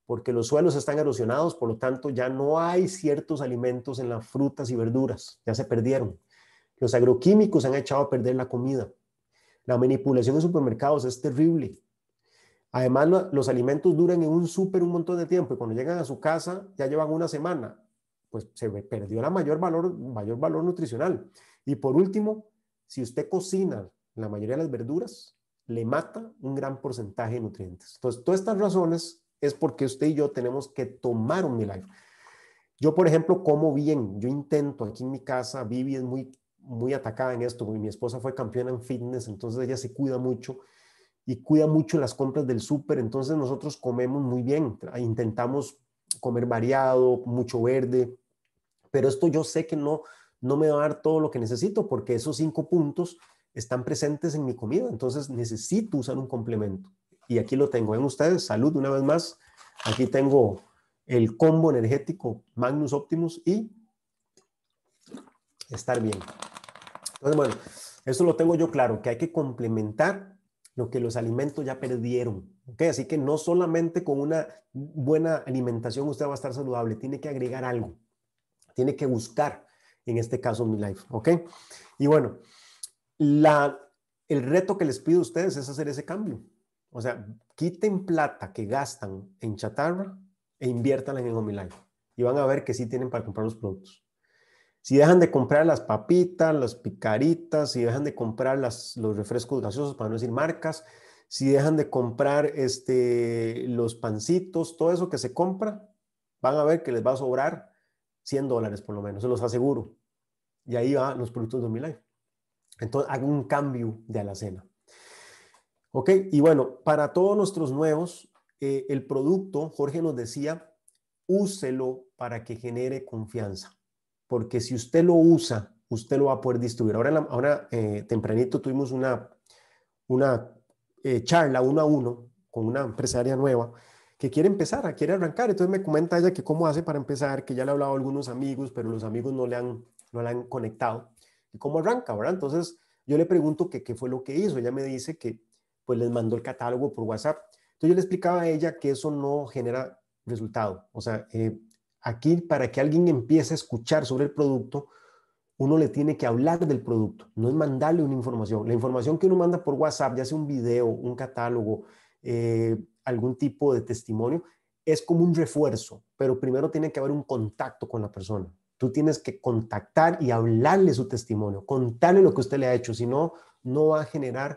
porque los suelos están erosionados, por lo tanto ya no hay ciertos alimentos en las frutas y verduras, ya se perdieron. Los agroquímicos han echado a perder la comida. La manipulación en supermercados es terrible. Además, lo, los alimentos duran en un súper un montón de tiempo y cuando llegan a su casa ya llevan una semana. Pues se perdió la mayor valor, mayor valor nutricional. Y por último, si usted cocina la mayoría de las verduras, le mata un gran porcentaje de nutrientes. Entonces, todas estas razones es porque usted y yo tenemos que tomar un milagro. Yo, por ejemplo, como bien. Yo intento aquí en mi casa, Vivi es muy, muy atacada en esto, porque mi esposa fue campeona en fitness, entonces ella se cuida mucho y cuida mucho las compras del súper, entonces nosotros comemos muy bien, intentamos comer variado, mucho verde, pero esto yo sé que no, no me va a dar todo lo que necesito porque esos cinco puntos están presentes en mi comida, entonces necesito usar un complemento. Y aquí lo tengo, ven ustedes, salud una vez más, aquí tengo el combo energético Magnus Optimus y estar bien. Entonces, bueno, eso lo tengo yo claro, que hay que complementar lo que los alimentos ya perdieron. ¿Okay? Así que no solamente con una buena alimentación usted va a estar saludable, tiene que agregar algo, tiene que buscar, en este caso, Mi Life. ¿Ok? Y bueno, la, el reto que les pido a ustedes es hacer ese cambio. O sea, quiten plata que gastan en chatarra e inviértanla en OmniLife. Y van a ver que sí tienen para comprar los productos. Si dejan de comprar las papitas, las picaritas, si dejan de comprar las, los refrescos gaseosos, para no decir marcas, si dejan de comprar este, los pancitos, todo eso que se compra, van a ver que les va a sobrar cien dólares por lo menos, se los aseguro. Y ahí van los productos de OmniLife. Entonces, hagan un cambio de alacena. Ok, y bueno, para todos nuestros nuevos, eh, el producto, Jorge nos decía, úselo para que genere confianza. Porque si usted lo usa, usted lo va a poder distribuir. Ahora, la, ahora eh, tempranito tuvimos una, una eh, charla uno a uno con una empresaria nueva que quiere empezar, quiere arrancar. Entonces me comenta ella que cómo hace para empezar, que ya le ha hablado a algunos amigos, pero los amigos no le han, no le han conectado. ¿Y cómo arranca, verdad? Entonces yo le pregunto que qué fue lo que hizo. Ella me dice que pues les mandó el catálogo por WhatsApp. Entonces yo le explicaba a ella que eso no genera resultado. O sea, eh, aquí para que alguien empiece a escuchar sobre el producto, uno le tiene que hablar del producto, no es mandarle una información. La información que uno manda por WhatsApp, ya sea un video, un catálogo, eh, algún tipo de testimonio, es como un refuerzo, pero primero tiene que haber un contacto con la persona. Tú tienes que contactar y hablarle su testimonio, contarle lo que usted le ha hecho, si no, no va a generar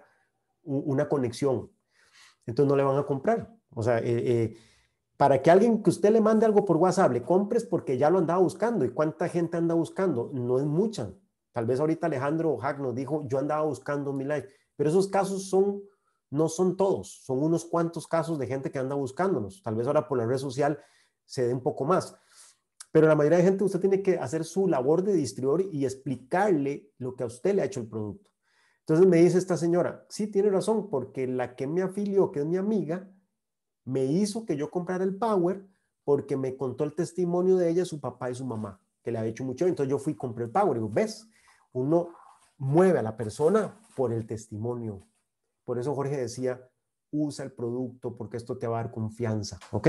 una conexión. Entonces no le van a comprar. O sea, eh, eh, para que alguien que usted le mande algo por WhatsApp le compres porque ya lo andaba buscando. ¿Y cuánta gente anda buscando? No es mucha. Tal vez ahorita Alejandro Hack nos dijo, yo andaba buscando Mi Life. Pero esos casos son, no son todos. Son unos cuantos casos de gente que anda buscándonos. Tal vez ahora por la red social se dé un poco más. Pero la mayoría de gente, usted tiene que hacer su labor de distribuidor y explicarle lo que a usted le ha hecho el producto. Entonces me dice esta señora, sí, tiene razón, porque la que me afilió, que es mi amiga, me hizo que yo comprara el Power porque me contó el testimonio de ella, su papá y su mamá, que le había hecho mucho. Entonces yo fui y compré el Power. Y digo, ¿ves? Uno mueve a la persona por el testimonio. Por eso Jorge decía, usa el producto porque esto te va a dar confianza. ¿Ok?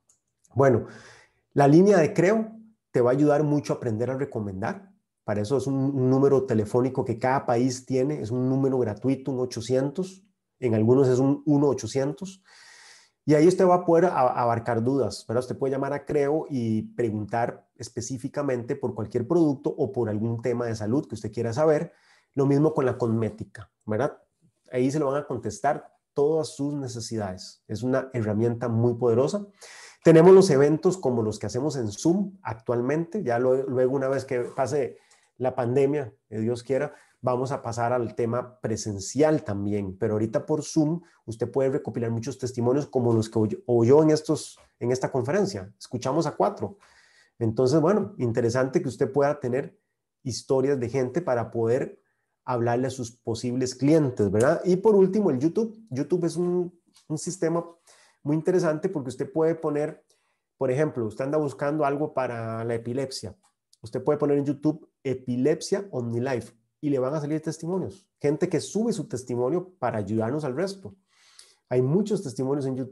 Bueno, la línea de Creo te va a ayudar mucho a aprender a recomendar. Para eso es un, un número telefónico que cada país tiene. Es un número gratuito, un ochocientos. En algunos es un uno ochocientos. Y ahí usted va a poder abarcar dudas, ¿verdad? Usted puede llamar a Creo y preguntar específicamente por cualquier producto o por algún tema de salud que usted quiera saber. Lo mismo con la cosmética, ¿verdad? Ahí se lo van a contestar todas sus necesidades. Es una herramienta muy poderosa. Tenemos los eventos como los que hacemos en Zoom actualmente. Ya luego, una vez que pase la pandemia, que Dios quiera, vamos a pasar al tema presencial también, pero ahorita por Zoom usted puede recopilar muchos testimonios como los que oyó en, estos, en esta conferencia. Escuchamos a cuatro. Entonces, bueno, interesante que usted pueda tener historias de gente para poder hablarle a sus posibles clientes, ¿verdad? Y por último, el YouTube. YouTube es un, un sistema muy interesante porque usted puede poner, por ejemplo, usted anda buscando algo para la epilepsia. Usted puede poner en YouTube epilepsia OmniLife y le van a salir testimonios. Gente que sube su testimonio para ayudarnos al resto. Hay muchos testimonios en YouTube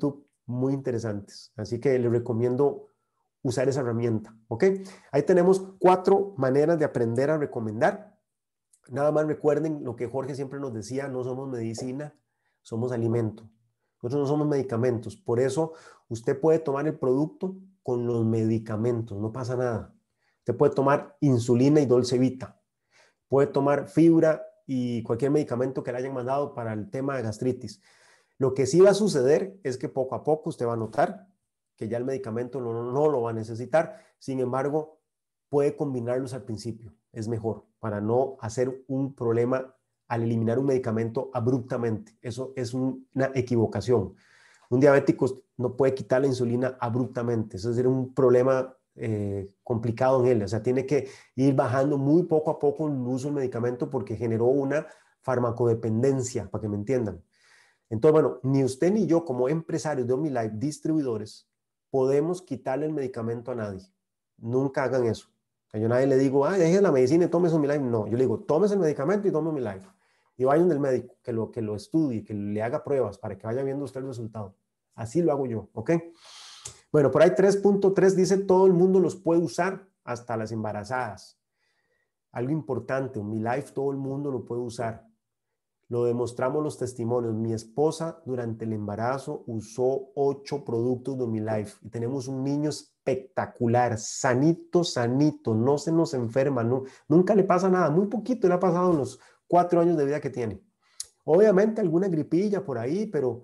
muy interesantes. Así que les recomiendo usar esa herramienta, ¿ok? Ahí tenemos cuatro maneras de aprender a recomendar. Nada más recuerden lo que Jorge siempre nos decía, no somos medicina, somos alimento. Nosotros no somos medicamentos. Por eso usted puede tomar el producto con los medicamentos, no pasa nada. Usted puede tomar insulina y Dolcevita. Puede tomar fibra y cualquier medicamento que le hayan mandado para el tema de gastritis. Lo que sí va a suceder es que poco a poco usted va a notar que ya el medicamento no, no, no lo va a necesitar. Sin embargo, puede combinarlos al principio. Es mejor para no hacer un problema al eliminar un medicamento abruptamente. Eso es un, una equivocación. Un diabético no puede quitar la insulina abruptamente. Eso es un problema eh, complicado en él. O sea, tiene que ir bajando muy poco a poco el uso del medicamento porque generó una farmacodependencia, para que me entiendan. Entonces, bueno, ni usted ni yo como empresarios de OmniLife, distribuidores, podemos quitarle el medicamento a nadie. Nunca hagan eso. A yo a nadie le digo, ah, deje la medicina y tome OmniLife. No, yo le digo, tómese el medicamento y tome OmniLife. Y vayan del médico, que lo, que lo estudie, que le haga pruebas para que vaya viendo usted el resultado. Así lo hago yo, ¿ok? Bueno, por ahí tres punto tres dice, todo el mundo los puede usar, hasta las embarazadas. Algo importante, OmniLife todo el mundo lo puede usar. Lo demostramos los testimonios. Mi esposa durante el embarazo usó ocho productos de OmniLife y tenemos un niño espectacular, sanito, sanito, no se nos enferma, no, nunca le pasa nada, muy poquito le ha pasado en los cuatro años de vida que tiene. Obviamente alguna gripilla por ahí, pero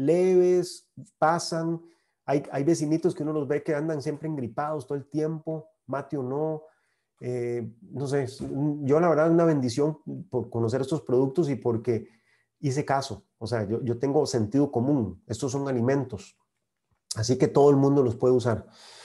leves, pasan. Hay, hay vecinitos que uno los ve que andan siempre engripados todo el tiempo, mate o no. Eh, no sé, yo la verdad una bendición por conocer estos productos y porque hice caso. O sea, yo, yo tengo sentido común. Estos son alimentos. Así que todo el mundo los puede usar.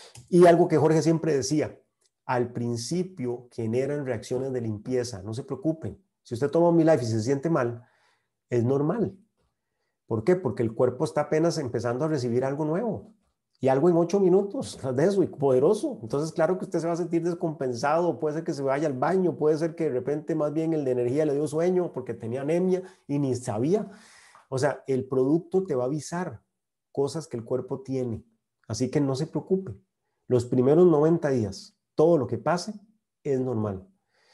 Y algo que Jorge siempre decía, al principio generan reacciones de limpieza. No se preocupen. Si usted toma OmniLife y se siente mal, es normal. ¿Por qué? Porque el cuerpo está apenas empezando a recibir algo nuevo. Y algo en ocho minutos, de eso, y poderoso. Entonces, claro que usted se va a sentir descompensado, puede ser que se vaya al baño, puede ser que de repente más bien el de energía le dio sueño porque tenía anemia y ni sabía. O sea, el producto te va a avisar cosas que el cuerpo tiene. Así que no se preocupe. Los primeros noventa días, todo lo que pase es normal.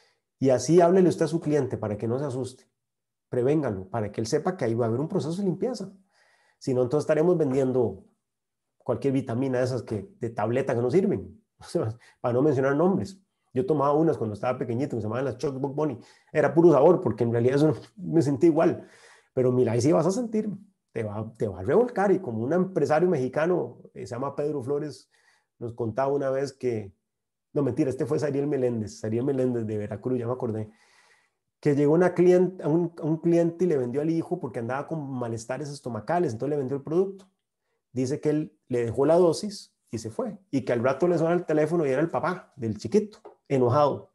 Y así háblele usted a su cliente para que no se asuste. Prevéngalo, para que él sepa que ahí va a haber un proceso de limpieza. Si no, entonces estaremos vendiendo cualquier vitamina de esas que, de tableta que no sirven, para no mencionar nombres. Yo tomaba unas cuando estaba pequeñito, que se llamaban las Choc Bunny. Era puro sabor, porque en realidad eso no, me sentí igual. Pero mira, ahí sí vas a sentir, te va, te va a revolcar. Y como un empresario mexicano, eh, se llama Pedro Flores, nos contaba una vez que, no mentira, este fue Sariel Meléndez, Sariel Meléndez de Veracruz, ya me acordé, que llegó una cliente, a, un, a un cliente y le vendió al hijo porque andaba con malestares estomacales, entonces le vendió el producto. Dice que él le dejó la dosis y se fue. Y que al rato le suena el teléfono y era el papá del chiquito, enojado.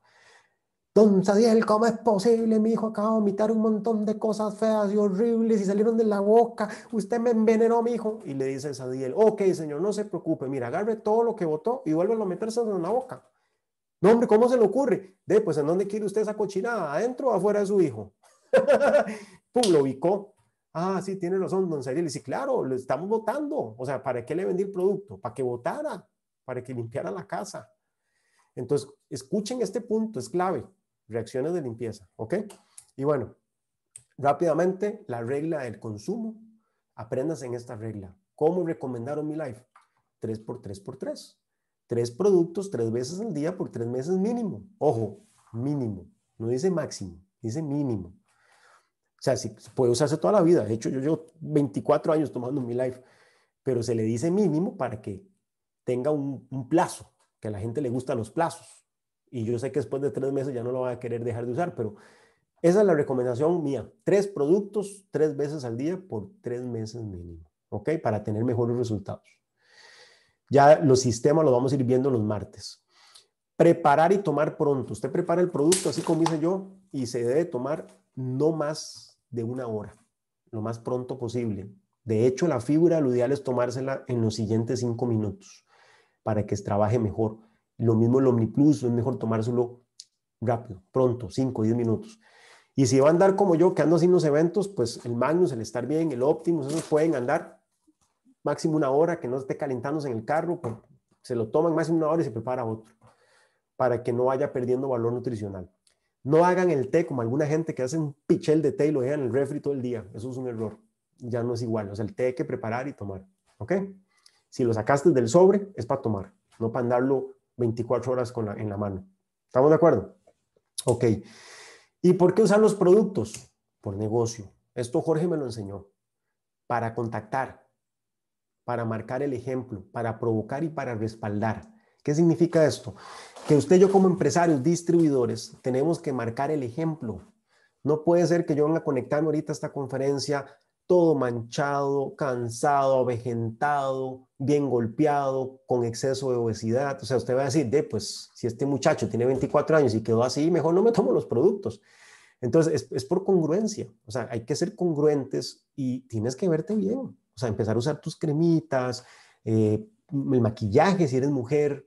Don Sadiel, ¿cómo es posible? Mi hijo acaba de vomitar un montón de cosas feas y horribles y salieron de la boca. Usted me envenenó, mi hijo. Y le dice Sadiel, ok, señor, no se preocupe. Mira, agarre todo lo que botó y vuélvelo a meterse en la boca. No, hombre, ¿cómo se le ocurre? De, pues, ¿en dónde quiere usted esa cochinada? ¿Adentro o afuera de su hijo? Pum, lo ubicó. Ah, sí, tiene razón, don Sariel. Y sí, claro, lo estamos votando. O sea, ¿para qué le vendí el producto? Para que votara, para que limpiara la casa. Entonces, escuchen este punto, es clave. Reacciones de limpieza, ¿ok? Y bueno, rápidamente, la regla del consumo. Apréndase en esta regla. ¿Cómo recomendar OmniLife? tres por tres por tres. Tres productos tres veces al día por tres meses mínimo. Ojo, mínimo. No dice máximo, dice mínimo. O sea, sí, puede usarse toda la vida. De hecho, yo llevo veinticuatro años tomando OmniLife, pero se le dice mínimo para que tenga un, un plazo, que a la gente le gustan los plazos. Y yo sé que después de tres meses ya no lo va a querer dejar de usar, pero esa es la recomendación mía. Tres productos, tres veces al día por tres meses mínimo, ¿ok? Para tener mejores resultados. Ya los sistemas los vamos a ir viendo los martes. Preparar y tomar pronto. Usted prepara el producto, así como hice yo, y se debe tomar no más de una hora, lo más pronto posible. De hecho, la fibra, lo ideal es tomársela en los siguientes cinco minutos para que trabaje mejor. Lo mismo el OmniPlus, es mejor tomárselo rápido, pronto, cinco o diez minutos. Y si va a andar como yo, que ando sin los eventos, pues el Magnus, el Estar Bien, el Optimus, esos pueden andar máximo una hora, que no esté calentándose en el carro, pues, se lo toman máximo una hora y se prepara otro, para que no vaya perdiendo valor nutricional. No hagan el té como alguna gente que hace un pichel de té y lo dejan en el refri todo el día. Eso es un error. Ya no es igual. O sea, el té hay que preparar y tomar. ¿Ok? Si lo sacaste del sobre, es para tomar, no para andarlo veinticuatro horas con la, en la mano. ¿Estamos de acuerdo? Ok. ¿Y por qué usar los productos? Por negocio. Esto Jorge me lo enseñó. Para contactar, para marcar el ejemplo, para provocar y para respaldar. ¿Qué significa esto? Que usted y yo como empresarios, distribuidores, tenemos que marcar el ejemplo. No puede ser que yo venga a conectarme ahorita a esta conferencia todo manchado, cansado, avejentado, bien golpeado, con exceso de obesidad. O sea, usted va a decir, de, pues, si este muchacho tiene veinticuatro años y quedó así, mejor no me tomo los productos. Entonces, es, es por congruencia. O sea, hay que ser congruentes y tienes que verte bien. O sea, empezar a usar tus cremitas, eh, el maquillaje si eres mujer,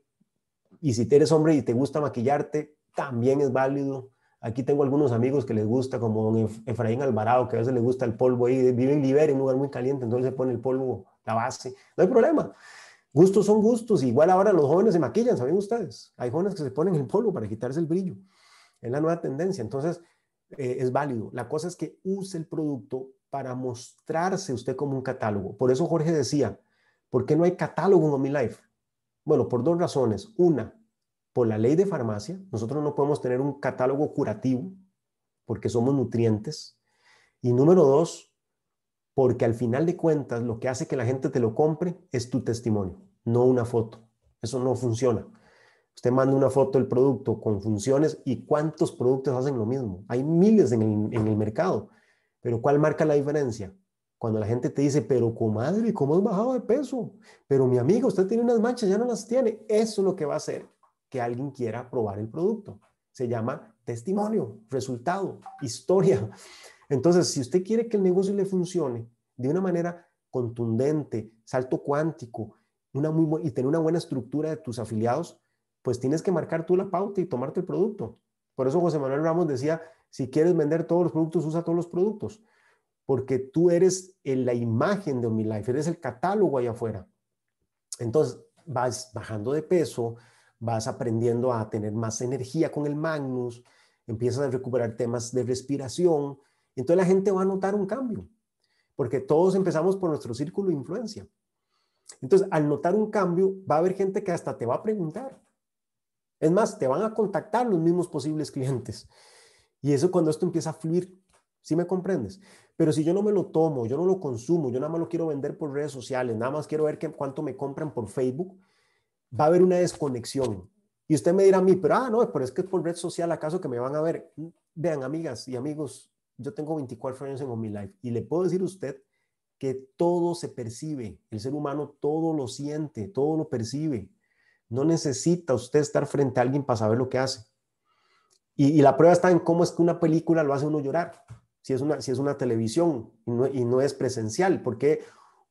y si eres hombre y te gusta maquillarte, también es válido. Aquí tengo algunos amigos que les gusta, como don Efraín Alvarado, que a veces les gusta el polvo ahí, vive en Liberia, en un lugar muy caliente, entonces se pone el polvo, la base. No hay problema. Gustos son gustos. Igual ahora los jóvenes se maquillan, ¿saben ustedes? Hay jóvenes que se ponen el polvo para quitarse el brillo. Es la nueva tendencia. Entonces, eh, es válido. La cosa es que use el producto para mostrarse usted como un catálogo. Por eso Jorge decía, ¿por qué no hay catálogo en OmniLife? Bueno, por dos razones. Una, por la ley de farmacia, nosotros no podemos tener un catálogo curativo porque somos nutrientes. Y número dos, porque al final de cuentas lo que hace que la gente te lo compre es tu testimonio, no una foto. Eso no funciona. Usted manda una foto del producto con funciones y ¿cuántos productos hacen lo mismo? Hay miles en el, en el mercado, pero ¿cuál marca la diferencia? Cuando la gente te dice, pero comadre, ¿cómo has bajado de peso? Pero mi amigo, usted tiene unas manchas, ya no las tiene. Eso es lo que va a hacer que alguien quiera probar el producto. Se llama testimonio, resultado, historia. Entonces, si usted quiere que el negocio le funcione de una manera contundente, salto cuántico, una muy y tener una buena estructura de tus afiliados, pues tienes que marcar tú la pauta y tomarte el producto. Por eso José Manuel Ramos decía, si quieres vender todos los productos, usa todos los productos, porque tú eres en la imagen de OmniLife, eres el catálogo allá afuera. Entonces vas bajando de peso, vas aprendiendo a tener más energía con el Magnus, empiezas a recuperar temas de respiración, entonces la gente va a notar un cambio, porque todos empezamos por nuestro círculo de influencia. Entonces, al notar un cambio, va a haber gente que hasta te va a preguntar. Es más, te van a contactar los mismos posibles clientes. Y eso cuando esto empieza a fluir, ¿sí me comprendes? Pero si yo no me lo tomo, yo no lo consumo, yo nada más lo quiero vender por redes sociales, nada más quiero ver que, cuánto me compran por Facebook, va a haber una desconexión. Y usted me dirá a mí, pero ah, no, pero es que es por red social, ¿acaso que me van a ver? Vean, amigas y amigos, yo tengo veinticuatro años en OmniLife y le puedo decir a usted que todo se percibe. El ser humano todo lo siente, todo lo percibe. No necesita usted estar frente a alguien para saber lo que hace. Y, y la prueba está en cómo es que una película lo hace uno llorar. Si es una, si es una televisión y no, y no es presencial, porque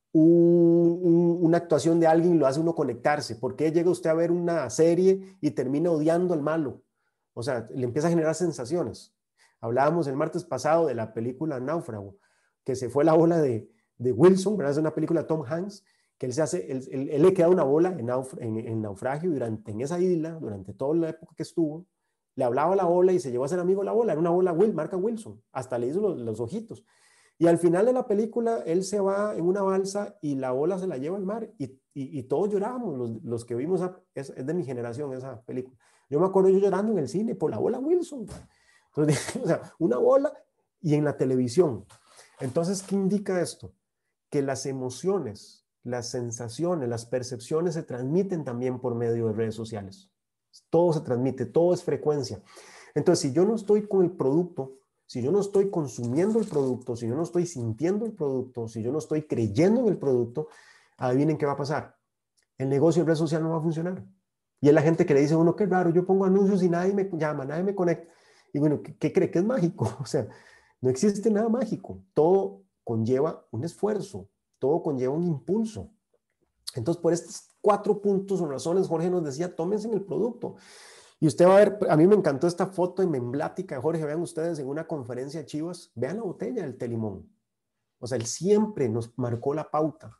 un, un, una actuación de alguien lo hace uno conectarse. ¿Por qué llega usted a ver una serie y termina odiando al malo? O sea, le empieza a generar sensaciones. Hablábamos el martes pasado de la película Náufrago, que se fue la bola de, de Wilson, ¿verdad? Es una película de Tom Hanks, que él, se hace, él, él, él le queda una bola en, naufra, en, en naufragio durante, en esa isla, durante toda la época que estuvo, le hablaba a la bola y se llevó a ser amigo de la bola, era una bola Will, marca Wilson, hasta le hizo los, los ojitos. Y al final de la película, él se va en una balsa y la bola se la lleva al mar y, y, y todos llorábamos, los, los que vimos, a, es, es de mi generación esa película. Yo me acuerdo yo llorando en el cine por la bola Wilson. Entonces, o sea, una bola y en la televisión. Entonces, ¿qué indica esto? Que las emociones, las sensaciones, las percepciones se transmiten también por medio de redes sociales. Todo se transmite, todo es frecuencia. Entonces, si yo no estoy con el producto, si yo no estoy consumiendo el producto, si yo no estoy sintiendo el producto, si yo no estoy creyendo en el producto, adivinen qué va a pasar. El negocio en red social no va a funcionar. Y es la gente que le dice a uno, qué raro, yo pongo anuncios y nadie me llama, nadie me conecta. Y bueno, ¿qué, qué cree que es mágico? O sea, no existe nada mágico. Todo conlleva un esfuerzo, todo conlleva un impulso. Entonces, por estos cuatro puntos o razones, Jorge nos decía, tómense en el producto. Y usted va a ver, a mí me encantó esta foto emblemática de Jorge, vean ustedes en una conferencia de Chivas, vean la botella del Telimón. O sea, él siempre nos marcó la pauta.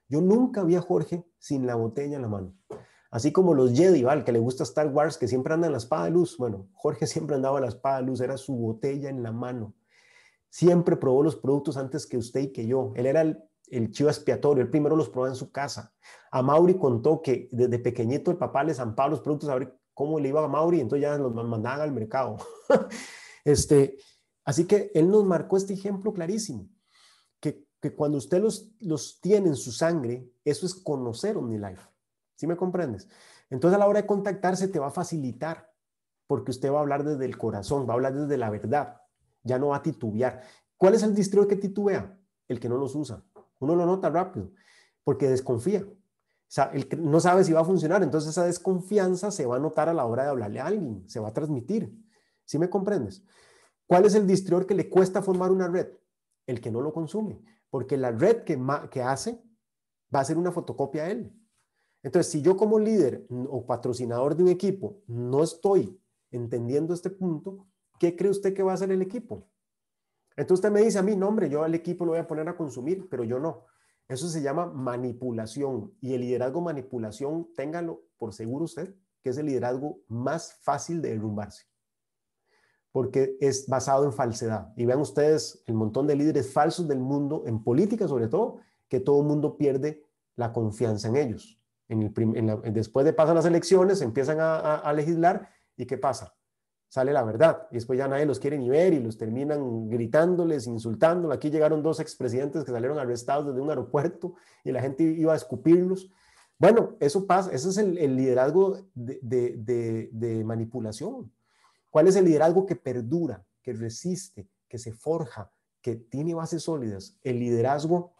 Yo nunca vi a Jorge sin la botella en la mano. Así como los Jedi, ¿vale? Que le gusta Star Wars, que siempre andan en la espada de luz. Bueno, Jorge siempre andaba en la espada de luz, era su botella en la mano. Siempre probó los productos antes que usted y que yo. Él era el, el chivo expiatorio, él primero los probó en su casa. A Mauri contó que desde pequeñito el papá le zampaba los productos a ver cómo le iba a Mauri, entonces ya los mandaban al mercado. este, así que él nos marcó este ejemplo clarísimo, que, que cuando usted los, los tiene en su sangre, eso es conocer OmniLife. ¿Sí me comprendes? Entonces a la hora de contactarse te va a facilitar, porque usted va a hablar desde el corazón, va a hablar desde la verdad, ya no va a titubear. ¿Cuál es el distribuidor que titubea? El que no los usa. Uno lo nota rápido, porque desconfía. O sea, el que no sabe si va a funcionar, entonces esa desconfianza se va a notar a la hora de hablarle a alguien, se va a transmitir. ¿Sí me comprendes? ¿Cuál es el distribuidor que le cuesta formar una red? El que no lo consume, porque la red que, que hace va a ser una fotocopia a él. Entonces, si yo como líder o patrocinador de un equipo no estoy entendiendo este punto, ¿qué cree usted que va a hacer el equipo? Entonces usted me dice a mí, no hombre, yo al equipo lo voy a poner a consumir, pero yo no. Eso se llama manipulación, y el liderazgo manipulación, téngalo por seguro usted, que es el liderazgo más fácil de derrumbarse, porque es basado en falsedad. Y vean ustedes el montón de líderes falsos del mundo, en política sobre todo, que todo el mundo pierde la confianza en ellos. En el prim, en la, después de pasan las elecciones, empiezan a, a, a legislar, ¿y qué pasa? Sale la verdad, y después ya nadie los quiere ni ver y los terminan gritándoles, insultándolos. Aquí llegaron dos expresidentes que salieron arrestados desde un aeropuerto y la gente iba a escupirlos. Bueno, eso pasa, ese es el, el liderazgo de, de, de, de manipulación. ¿Cuál es el liderazgo que perdura, que resiste, que se forja, que tiene bases sólidas? El liderazgo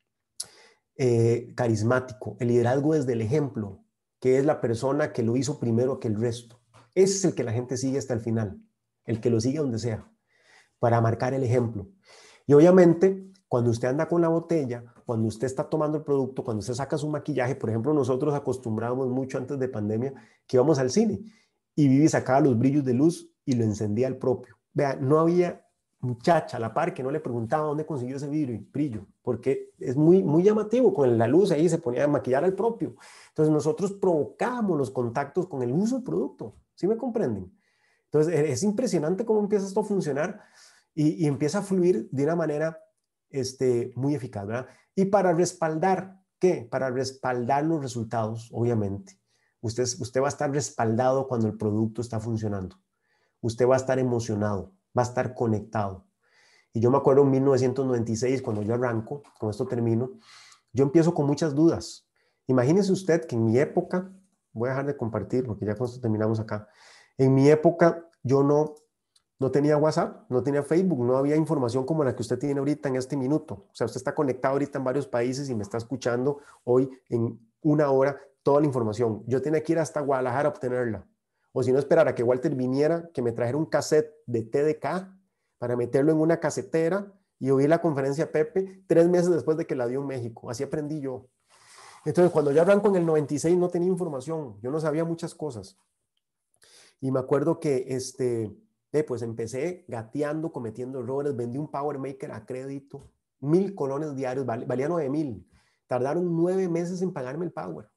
eh, carismático, el liderazgo desde el ejemplo, que es la persona que lo hizo primero que el resto. Ese es el que la gente sigue hasta el final, el que lo sigue donde sea, para marcar el ejemplo. Y obviamente, cuando usted anda con la botella, cuando usted está tomando el producto, cuando usted saca su maquillaje, por ejemplo, nosotros acostumbrábamos mucho antes de pandemia que íbamos al cine y Vivi sacaba los brillos de luz y lo encendía el propio. Vea, no había muchacha a la par que no le preguntaba dónde consiguió ese vidrio, brillo, porque es muy, muy llamativo, con la luz ahí se ponía a maquillar al propio. Entonces nosotros provocábamos los contactos con el uso del producto, ¿sí me comprenden? Entonces es impresionante cómo empieza esto a funcionar y, y empieza a fluir de una manera este, muy eficaz, ¿verdad? Y para respaldar, ¿qué? Para respaldar los resultados, obviamente. Usted, usted va a estar respaldado cuando el producto está funcionando. Usted va a estar emocionado, va a estar conectado. Y yo me acuerdo en mil novecientos noventa y seis, cuando yo arranco, con esto termino, yo empiezo con muchas dudas. Imagínese usted que en mi época, voy a dejar de compartir porque ya con esto terminamos acá, en mi época yo no, no tenía WhatsApp, no tenía Facebook, no había información como la que usted tiene ahorita en este minuto. O sea, usted está conectado ahorita en varios países y me está escuchando hoy en una hora toda la información. Yo tenía que ir hasta Guadalajara a obtenerla. O si no, esperar a que Walter viniera, que me trajera un cassette de T D K para meterlo en una casetera y oír la conferencia Pepe tres meses después de que la dio en México. Así aprendí yo. Entonces, cuando yo arranco en el noventa y seis no tenía información, yo no sabía muchas cosas. Y me acuerdo que este, eh, pues empecé gateando, cometiendo errores, vendí un Power Maker a crédito, mil colones diarios, val, valía nueve mil. Tardaron nueve meses en pagarme el Power.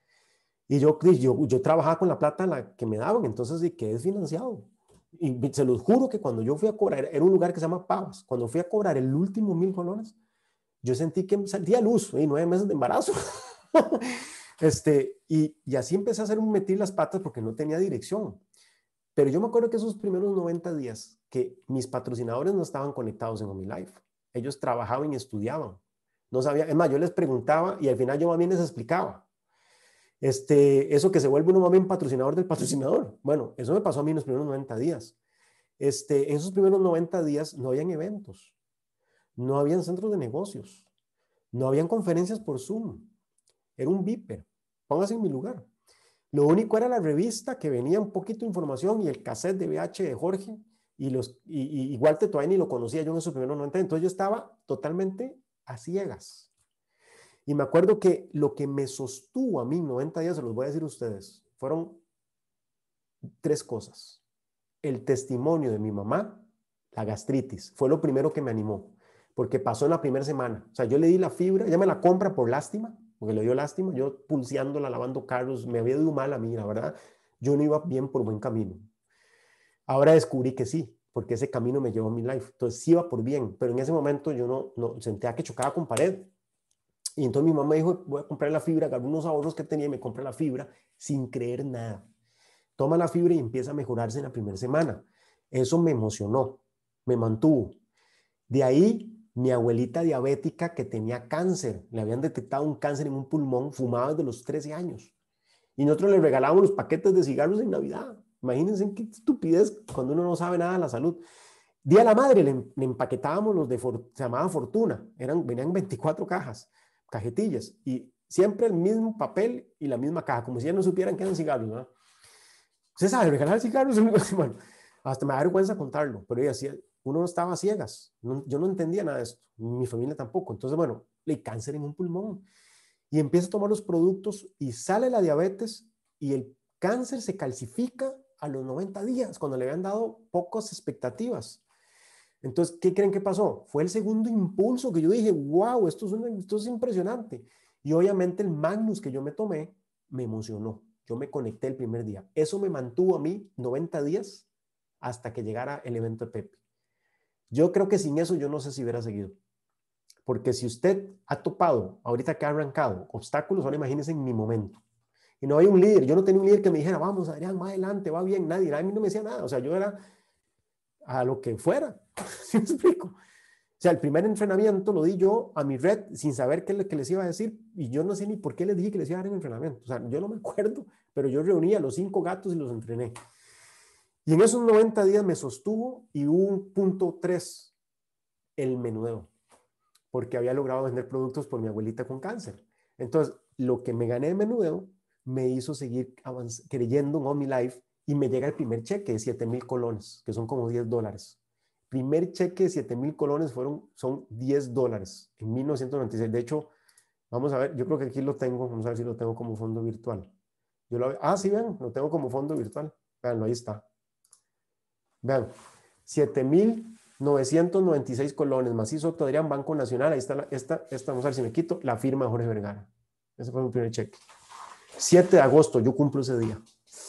Y yo, yo, yo trabajaba con la plata la que me daban, entonces sí, quedé financiado. Y se los juro que cuando yo fui a cobrar, era un lugar que se llama Pavas, cuando fui a cobrar el último mil colones, yo sentí que salía luz, y nueve meses de embarazo. este, y, y así empecé a hacer un metir las patas porque no tenía dirección. Pero yo me acuerdo que esos primeros noventa días que mis patrocinadores no estaban conectados en OmniLife, ellos trabajaban y estudiaban. No sabía, es más, yo les preguntaba y al final yo más bien les explicaba. Este, eso que se vuelve uno más bien patrocinador del patrocinador. Bueno, eso me pasó a mí en los primeros noventa días. Este, en esos primeros noventa días no habían eventos, no habían centros de negocios, no habían conferencias por Zoom. Era un viper. Póngase en mi lugar. Lo único era la revista que venía un poquito de información y el cassette de V H de Jorge y, los, y, y, y Walter todavía ni lo conocía yo en esos primeros noventa. Entonces yo estaba totalmente a ciegas. Y me acuerdo que lo que me sostuvo a mí noventa días, se los voy a decir a ustedes, fueron tres cosas. El testimonio de mi mamá, la gastritis, fue lo primero que me animó, porque pasó en la primera semana. O sea, yo le di la fibra, ella me la compra por lástima, porque le dio lástima, yo pulseándola, lavando carros, me había ido mal a mí, la verdad, yo no iba bien por buen camino. Ahora descubrí que sí, porque ese camino me llevó a mi life, entonces sí iba por bien, pero en ese momento yo no, no sentía que chocaba con pared. Y entonces mi mamá me dijo, voy a comprar la fibra, agarré unos ahorros que tenía y me compré la fibra sin creer nada. Toma la fibra y empieza a mejorarse en la primera semana. Eso me emocionó, me mantuvo. De ahí, mi abuelita diabética que tenía cáncer, le habían detectado un cáncer en un pulmón, fumaba desde los trece años. Y nosotros le regalábamos los paquetes de cigarros en Navidad. Imagínense qué estupidez cuando uno no sabe nada de la salud. Día de la madre le, le empaquetábamos los de, for, se llamaba Fortuna, eran, venían veinticuatro cajas, cajetillas, y siempre el mismo papel y la misma caja, como si ya no supieran que eran cigarros, ¿no? Usted sabe, regalar cigarros, bueno, hasta me da vergüenza contarlo, pero ella decía, uno estaba a ciegas, no, yo no entendía nada de esto, mi familia tampoco, entonces bueno, le cáncer en un pulmón, y empieza a tomar los productos y sale la diabetes y el cáncer se calcifica a los noventa días, cuando le habían dado pocas expectativas. Entonces, ¿qué creen que pasó? Fue el segundo impulso que yo dije, wow, esto es, una, esto es impresionante. Y obviamente el Magnus que yo me tomé me emocionó. Yo me conecté el primer día. Eso me mantuvo a mí noventa días hasta que llegara el evento de Pepe. Yo creo que sin eso yo no sé si hubiera seguido. Porque si usted ha topado, ahorita que ha arrancado, obstáculos, ahora imagínense en mi momento. Y no hay un líder. Yo no tenía un líder que me dijera, vamos, Adrián, más adelante, va bien. Nadie, a mí no me decía nada. O sea, yo era a lo que fuera. ¿Sí me explico? O sea, el primer entrenamiento lo di yo a mi red sin saber qué, qué les iba a decir y yo no sé ni por qué les dije que les iba a dar el entrenamiento. O sea, yo no me acuerdo, pero yo reuní a los cinco gatos y los entrené. Y en esos noventa días me sostuvo y hubo un punto tres, el menudeo, porque había logrado vender productos por mi abuelita con cáncer. Entonces, lo que me gané de menudeo me hizo seguir creyendo en OmniLife y me llega el primer cheque de siete mil colones, que son como diez dólares. Primer cheque de siete mil colones fueron, son diez dólares en mil novecientos noventa y seis. De hecho, vamos a ver, yo creo que aquí lo tengo, vamos a ver si lo tengo como fondo virtual. Yo lo, ah, sí, vean, lo tengo como fondo virtual. Veanlo, ahí está. Vean, siete mil novecientos noventa y seis colones, Macizo Adrián, Banco Nacional, ahí está, la, esta, esta, vamos a ver si me quito, la firma de Jorge Vergara. Ese fue mi primer cheque. siete de agosto, yo cumplo ese día.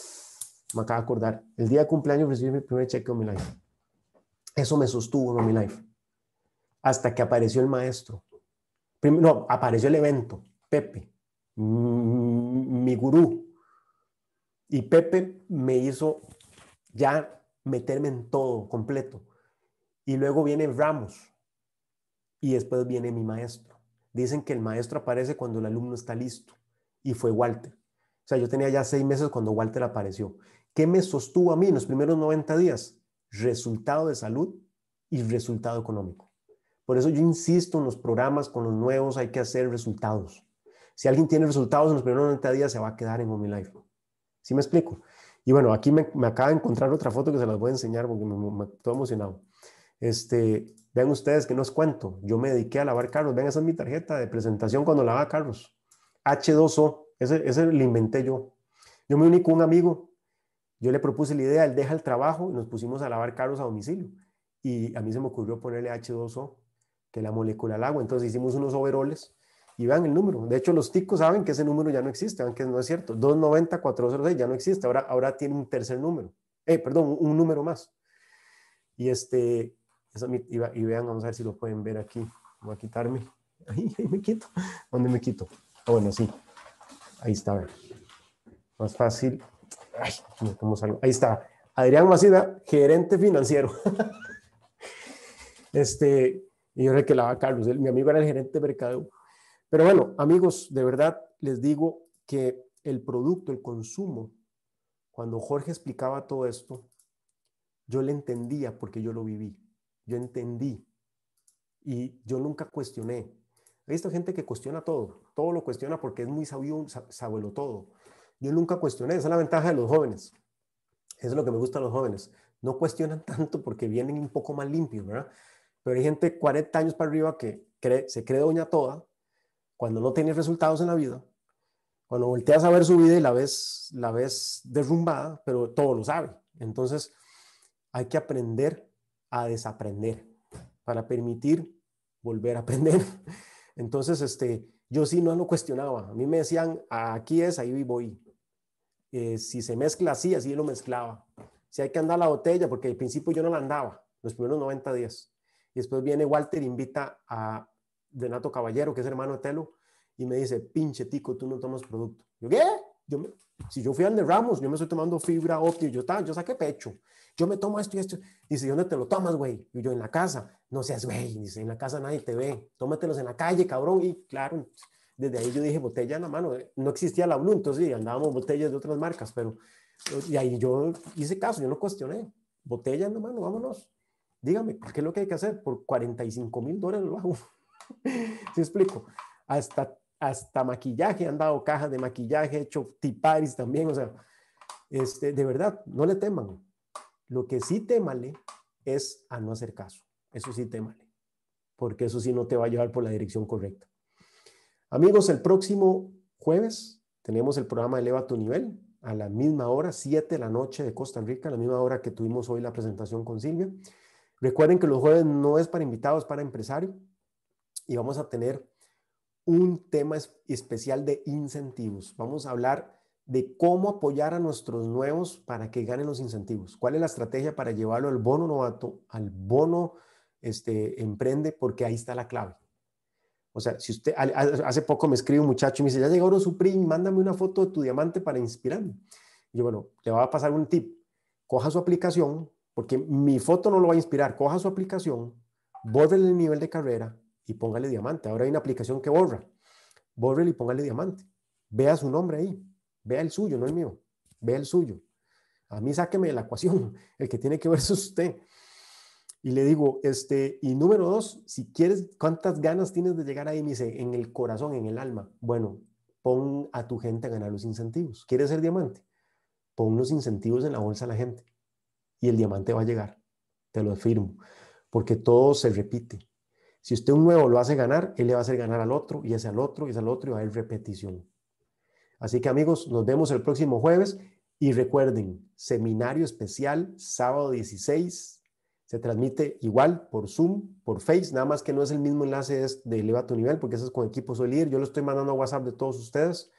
Me acabo de acordar. El día de cumpleaños recibí mi primer cheque en mi life. Eso me sostuvo en mi life. Hasta que apareció el maestro. Primero, no, apareció el evento. Pepe, mi gurú. Y Pepe me hizo ya meterme en todo, completo. Y luego viene Ramos. Y después viene mi maestro. Dicen que el maestro aparece cuando el alumno está listo. Y fue Walter. O sea, yo tenía ya seis meses cuando Walter apareció. ¿Qué me sostuvo a mí en los primeros noventa días? Resultado de salud y resultado económico. Por eso yo insisto en los programas con los nuevos, hay que hacer resultados. Si alguien tiene resultados en los primeros noventa días, se va a quedar en OmniLife. ¿Sí me explico? Y bueno, aquí me, me acaba de encontrar otra foto que se las voy a enseñar porque me, me, me estoy emocionado. Este, vean ustedes que no os cuento, yo me dediqué a lavar carros. Vean, esa es mi tarjeta de presentación cuando lavaba carros. H dos O, ese, ese lo inventé yo. Yo me uní con un amigo, yo le propuse la idea, él deja el trabajo y nos pusimos a lavar carros a domicilio. Y a mí se me ocurrió ponerle H dos O, que es la molécula del agua. Entonces hicimos unos overoles y vean el número. De hecho, los ticos saben que ese número ya no existe, vean que no es cierto. doscientos noventa, cuatrocientos seis ya no existe, ahora, ahora tiene un tercer número. Eh, perdón, un, un número más. Y este, eso, y, y vean, vamos a ver si lo pueden ver aquí. Voy a quitarme. Ahí, ahí me quito. ¿Dónde me quito? Ah, bueno, sí. Ahí está, a ver. Más fácil. Ay, algo. Ahí está. Adrián Macida, gerente financiero. este, y yo requelaba a Carlos, él, mi amigo era el gerente de mercadeo. Pero bueno, amigos, de verdad les digo que el producto, el consumo, cuando Jorge explicaba todo esto, yo le entendía porque yo lo viví. Yo entendí y yo nunca cuestioné. Hay esta gente que cuestiona todo, todo lo cuestiona porque es muy sabio, sabuelo todo. Yo nunca cuestioné, esa es la ventaja de los jóvenes. Eso es lo que me gusta a los jóvenes. No cuestionan tanto porque vienen un poco más limpios, ¿verdad? Pero hay gente cuarenta años para arriba que cree, se cree doña toda cuando no tiene resultados en la vida. Cuando volteas a ver su vida y la ves, la ves derrumbada, pero todo lo sabe. Entonces, hay que aprender a desaprender para permitir volver a aprender. Entonces, este, Yo sí no lo cuestionaba. A mí me decían, aquí es, ahí voy. Eh, si se mezcla así, así lo mezclaba. Si hay que andar la botella, porque al principio yo no la andaba, los primeros noventa días. Y después viene Walter, invita a Renato Caballero, que es hermano de Telo, y me dice, pinche tico, tú no tomas producto. Yo, ¿qué? Yo me, si yo fui al de Ramos, yo me estoy tomando fibra óptica, yo, yo saqué pecho. Yo me tomo esto y esto. Dice, ¿dónde te lo tomas, güey? Y yo, en la casa. No seas, güey. Dice, en la casa nadie te ve. Tómatelos en la calle, cabrón. Y claro, desde ahí yo dije, botella en la mano. No existía la Blue, entonces sí, andábamos botellas de otras marcas, pero y ahí yo hice caso, yo no cuestioné. Botella en la mano, vámonos. Dígame, ¿qué es lo que hay que hacer? Por cuarenta y cinco mil dólares lo hago. ¿Sí explico? Hasta, hasta maquillaje, han dado cajas de maquillaje, he hecho tiparis también, o sea, este, de verdad, no le teman. Lo que sí témale es a no hacer caso. Eso sí témale, porque eso sí no te va a llevar por la dirección correcta. Amigos, el próximo jueves tenemos el programa Eleva tu Nivel a la misma hora, siete de la noche de Costa Rica, a la misma hora que tuvimos hoy la presentación con Silvia. Recuerden que los jueves no es para invitados, es para empresarios y vamos a tener un tema especial de incentivos. Vamos a hablar de cómo apoyar a nuestros nuevos para que ganen los incentivos. ¿Cuál es la estrategia para llevarlo al bono novato, al bono este, emprende? Porque ahí está la clave. O sea, si usted, hace poco me escribe un muchacho y me dice, ya llegó su P R I M, mándame una foto de tu diamante para inspirarme. Y yo, bueno, le voy a pasar un tip. Coja su aplicación, porque mi foto no lo va a inspirar. Coja su aplicación, bórrele el nivel de carrera y póngale diamante. Ahora hay una aplicación que borra. Bórrele y póngale diamante. Vea su nombre ahí. Vea el suyo, no el mío. Vea el suyo. A mí sáqueme de la ecuación. El que tiene que ver es usted. Y le digo, este, y número dos, si quieres, ¿cuántas ganas tienes de llegar ahí? Me dice, en el corazón, en el alma. Bueno, pon a tu gente a ganar los incentivos. ¿Quieres ser diamante? Pon los incentivos en la bolsa a la gente. Y el diamante va a llegar. Te lo afirmo. Porque todo se repite. Si usted un nuevo lo hace ganar, él le va a hacer ganar al otro, y ese al otro, y ese al otro, y va a haber repetición. Así que amigos, nos vemos el próximo jueves. Y recuerden, seminario especial, sábado dieciséis. Se transmite igual por Zoom, por Face, nada más que no es el mismo enlace de Eleva tu Nivel, porque eso es con Equipo Soy Líder. Yo lo estoy mandando a WhatsApp de todos ustedes.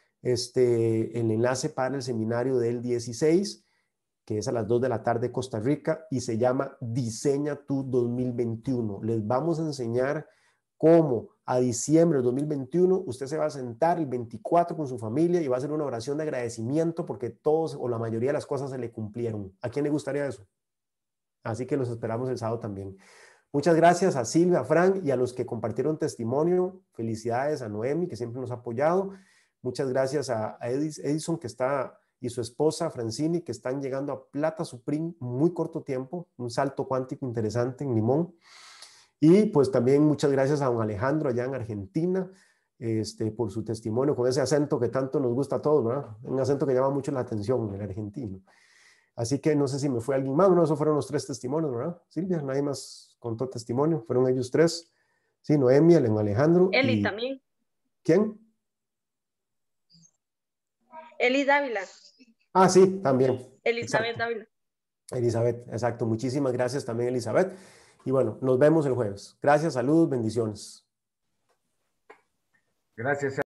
Este, el enlace para el seminario del dieciséis, que es a las dos de la tarde Costa Rica, y se llama Diseña tu dos mil veintiuno. Les vamos a enseñar cómo a diciembre de dos mil veintiuno usted se va a sentar el veinticuatro con su familia y va a hacer una oración de agradecimiento porque todos o la mayoría de las cosas se le cumplieron. ¿A quién le gustaría eso? Así que los esperamos el sábado también. Muchas gracias a Silvia, a Frank y a los que compartieron testimonio. Felicidades a Noemi, que siempre nos ha apoyado. Muchas gracias a Edison, que está, y su esposa Francini, que están llegando a Plata Supreme muy corto tiempo. Un salto cuántico interesante en Limón. Y pues también muchas gracias a don Alejandro allá en Argentina, este, por su testimonio, con ese acento que tanto nos gusta a todos, ¿verdad? Un acento que llama mucho la atención, el argentino. Así que no sé si me fue alguien más, no, esos fueron los tres testimonios, ¿verdad? Silvia, nadie más contó testimonio, fueron ellos tres. Sí, Noemia, Alejandro. Eli y... también. ¿Quién? Eli Dávila. Ah, sí, también. Elizabeth Exacto. Dávila. Elizabeth, exacto. Muchísimas gracias también, Elizabeth. Y bueno, nos vemos el jueves. Gracias, saludos, bendiciones. Gracias.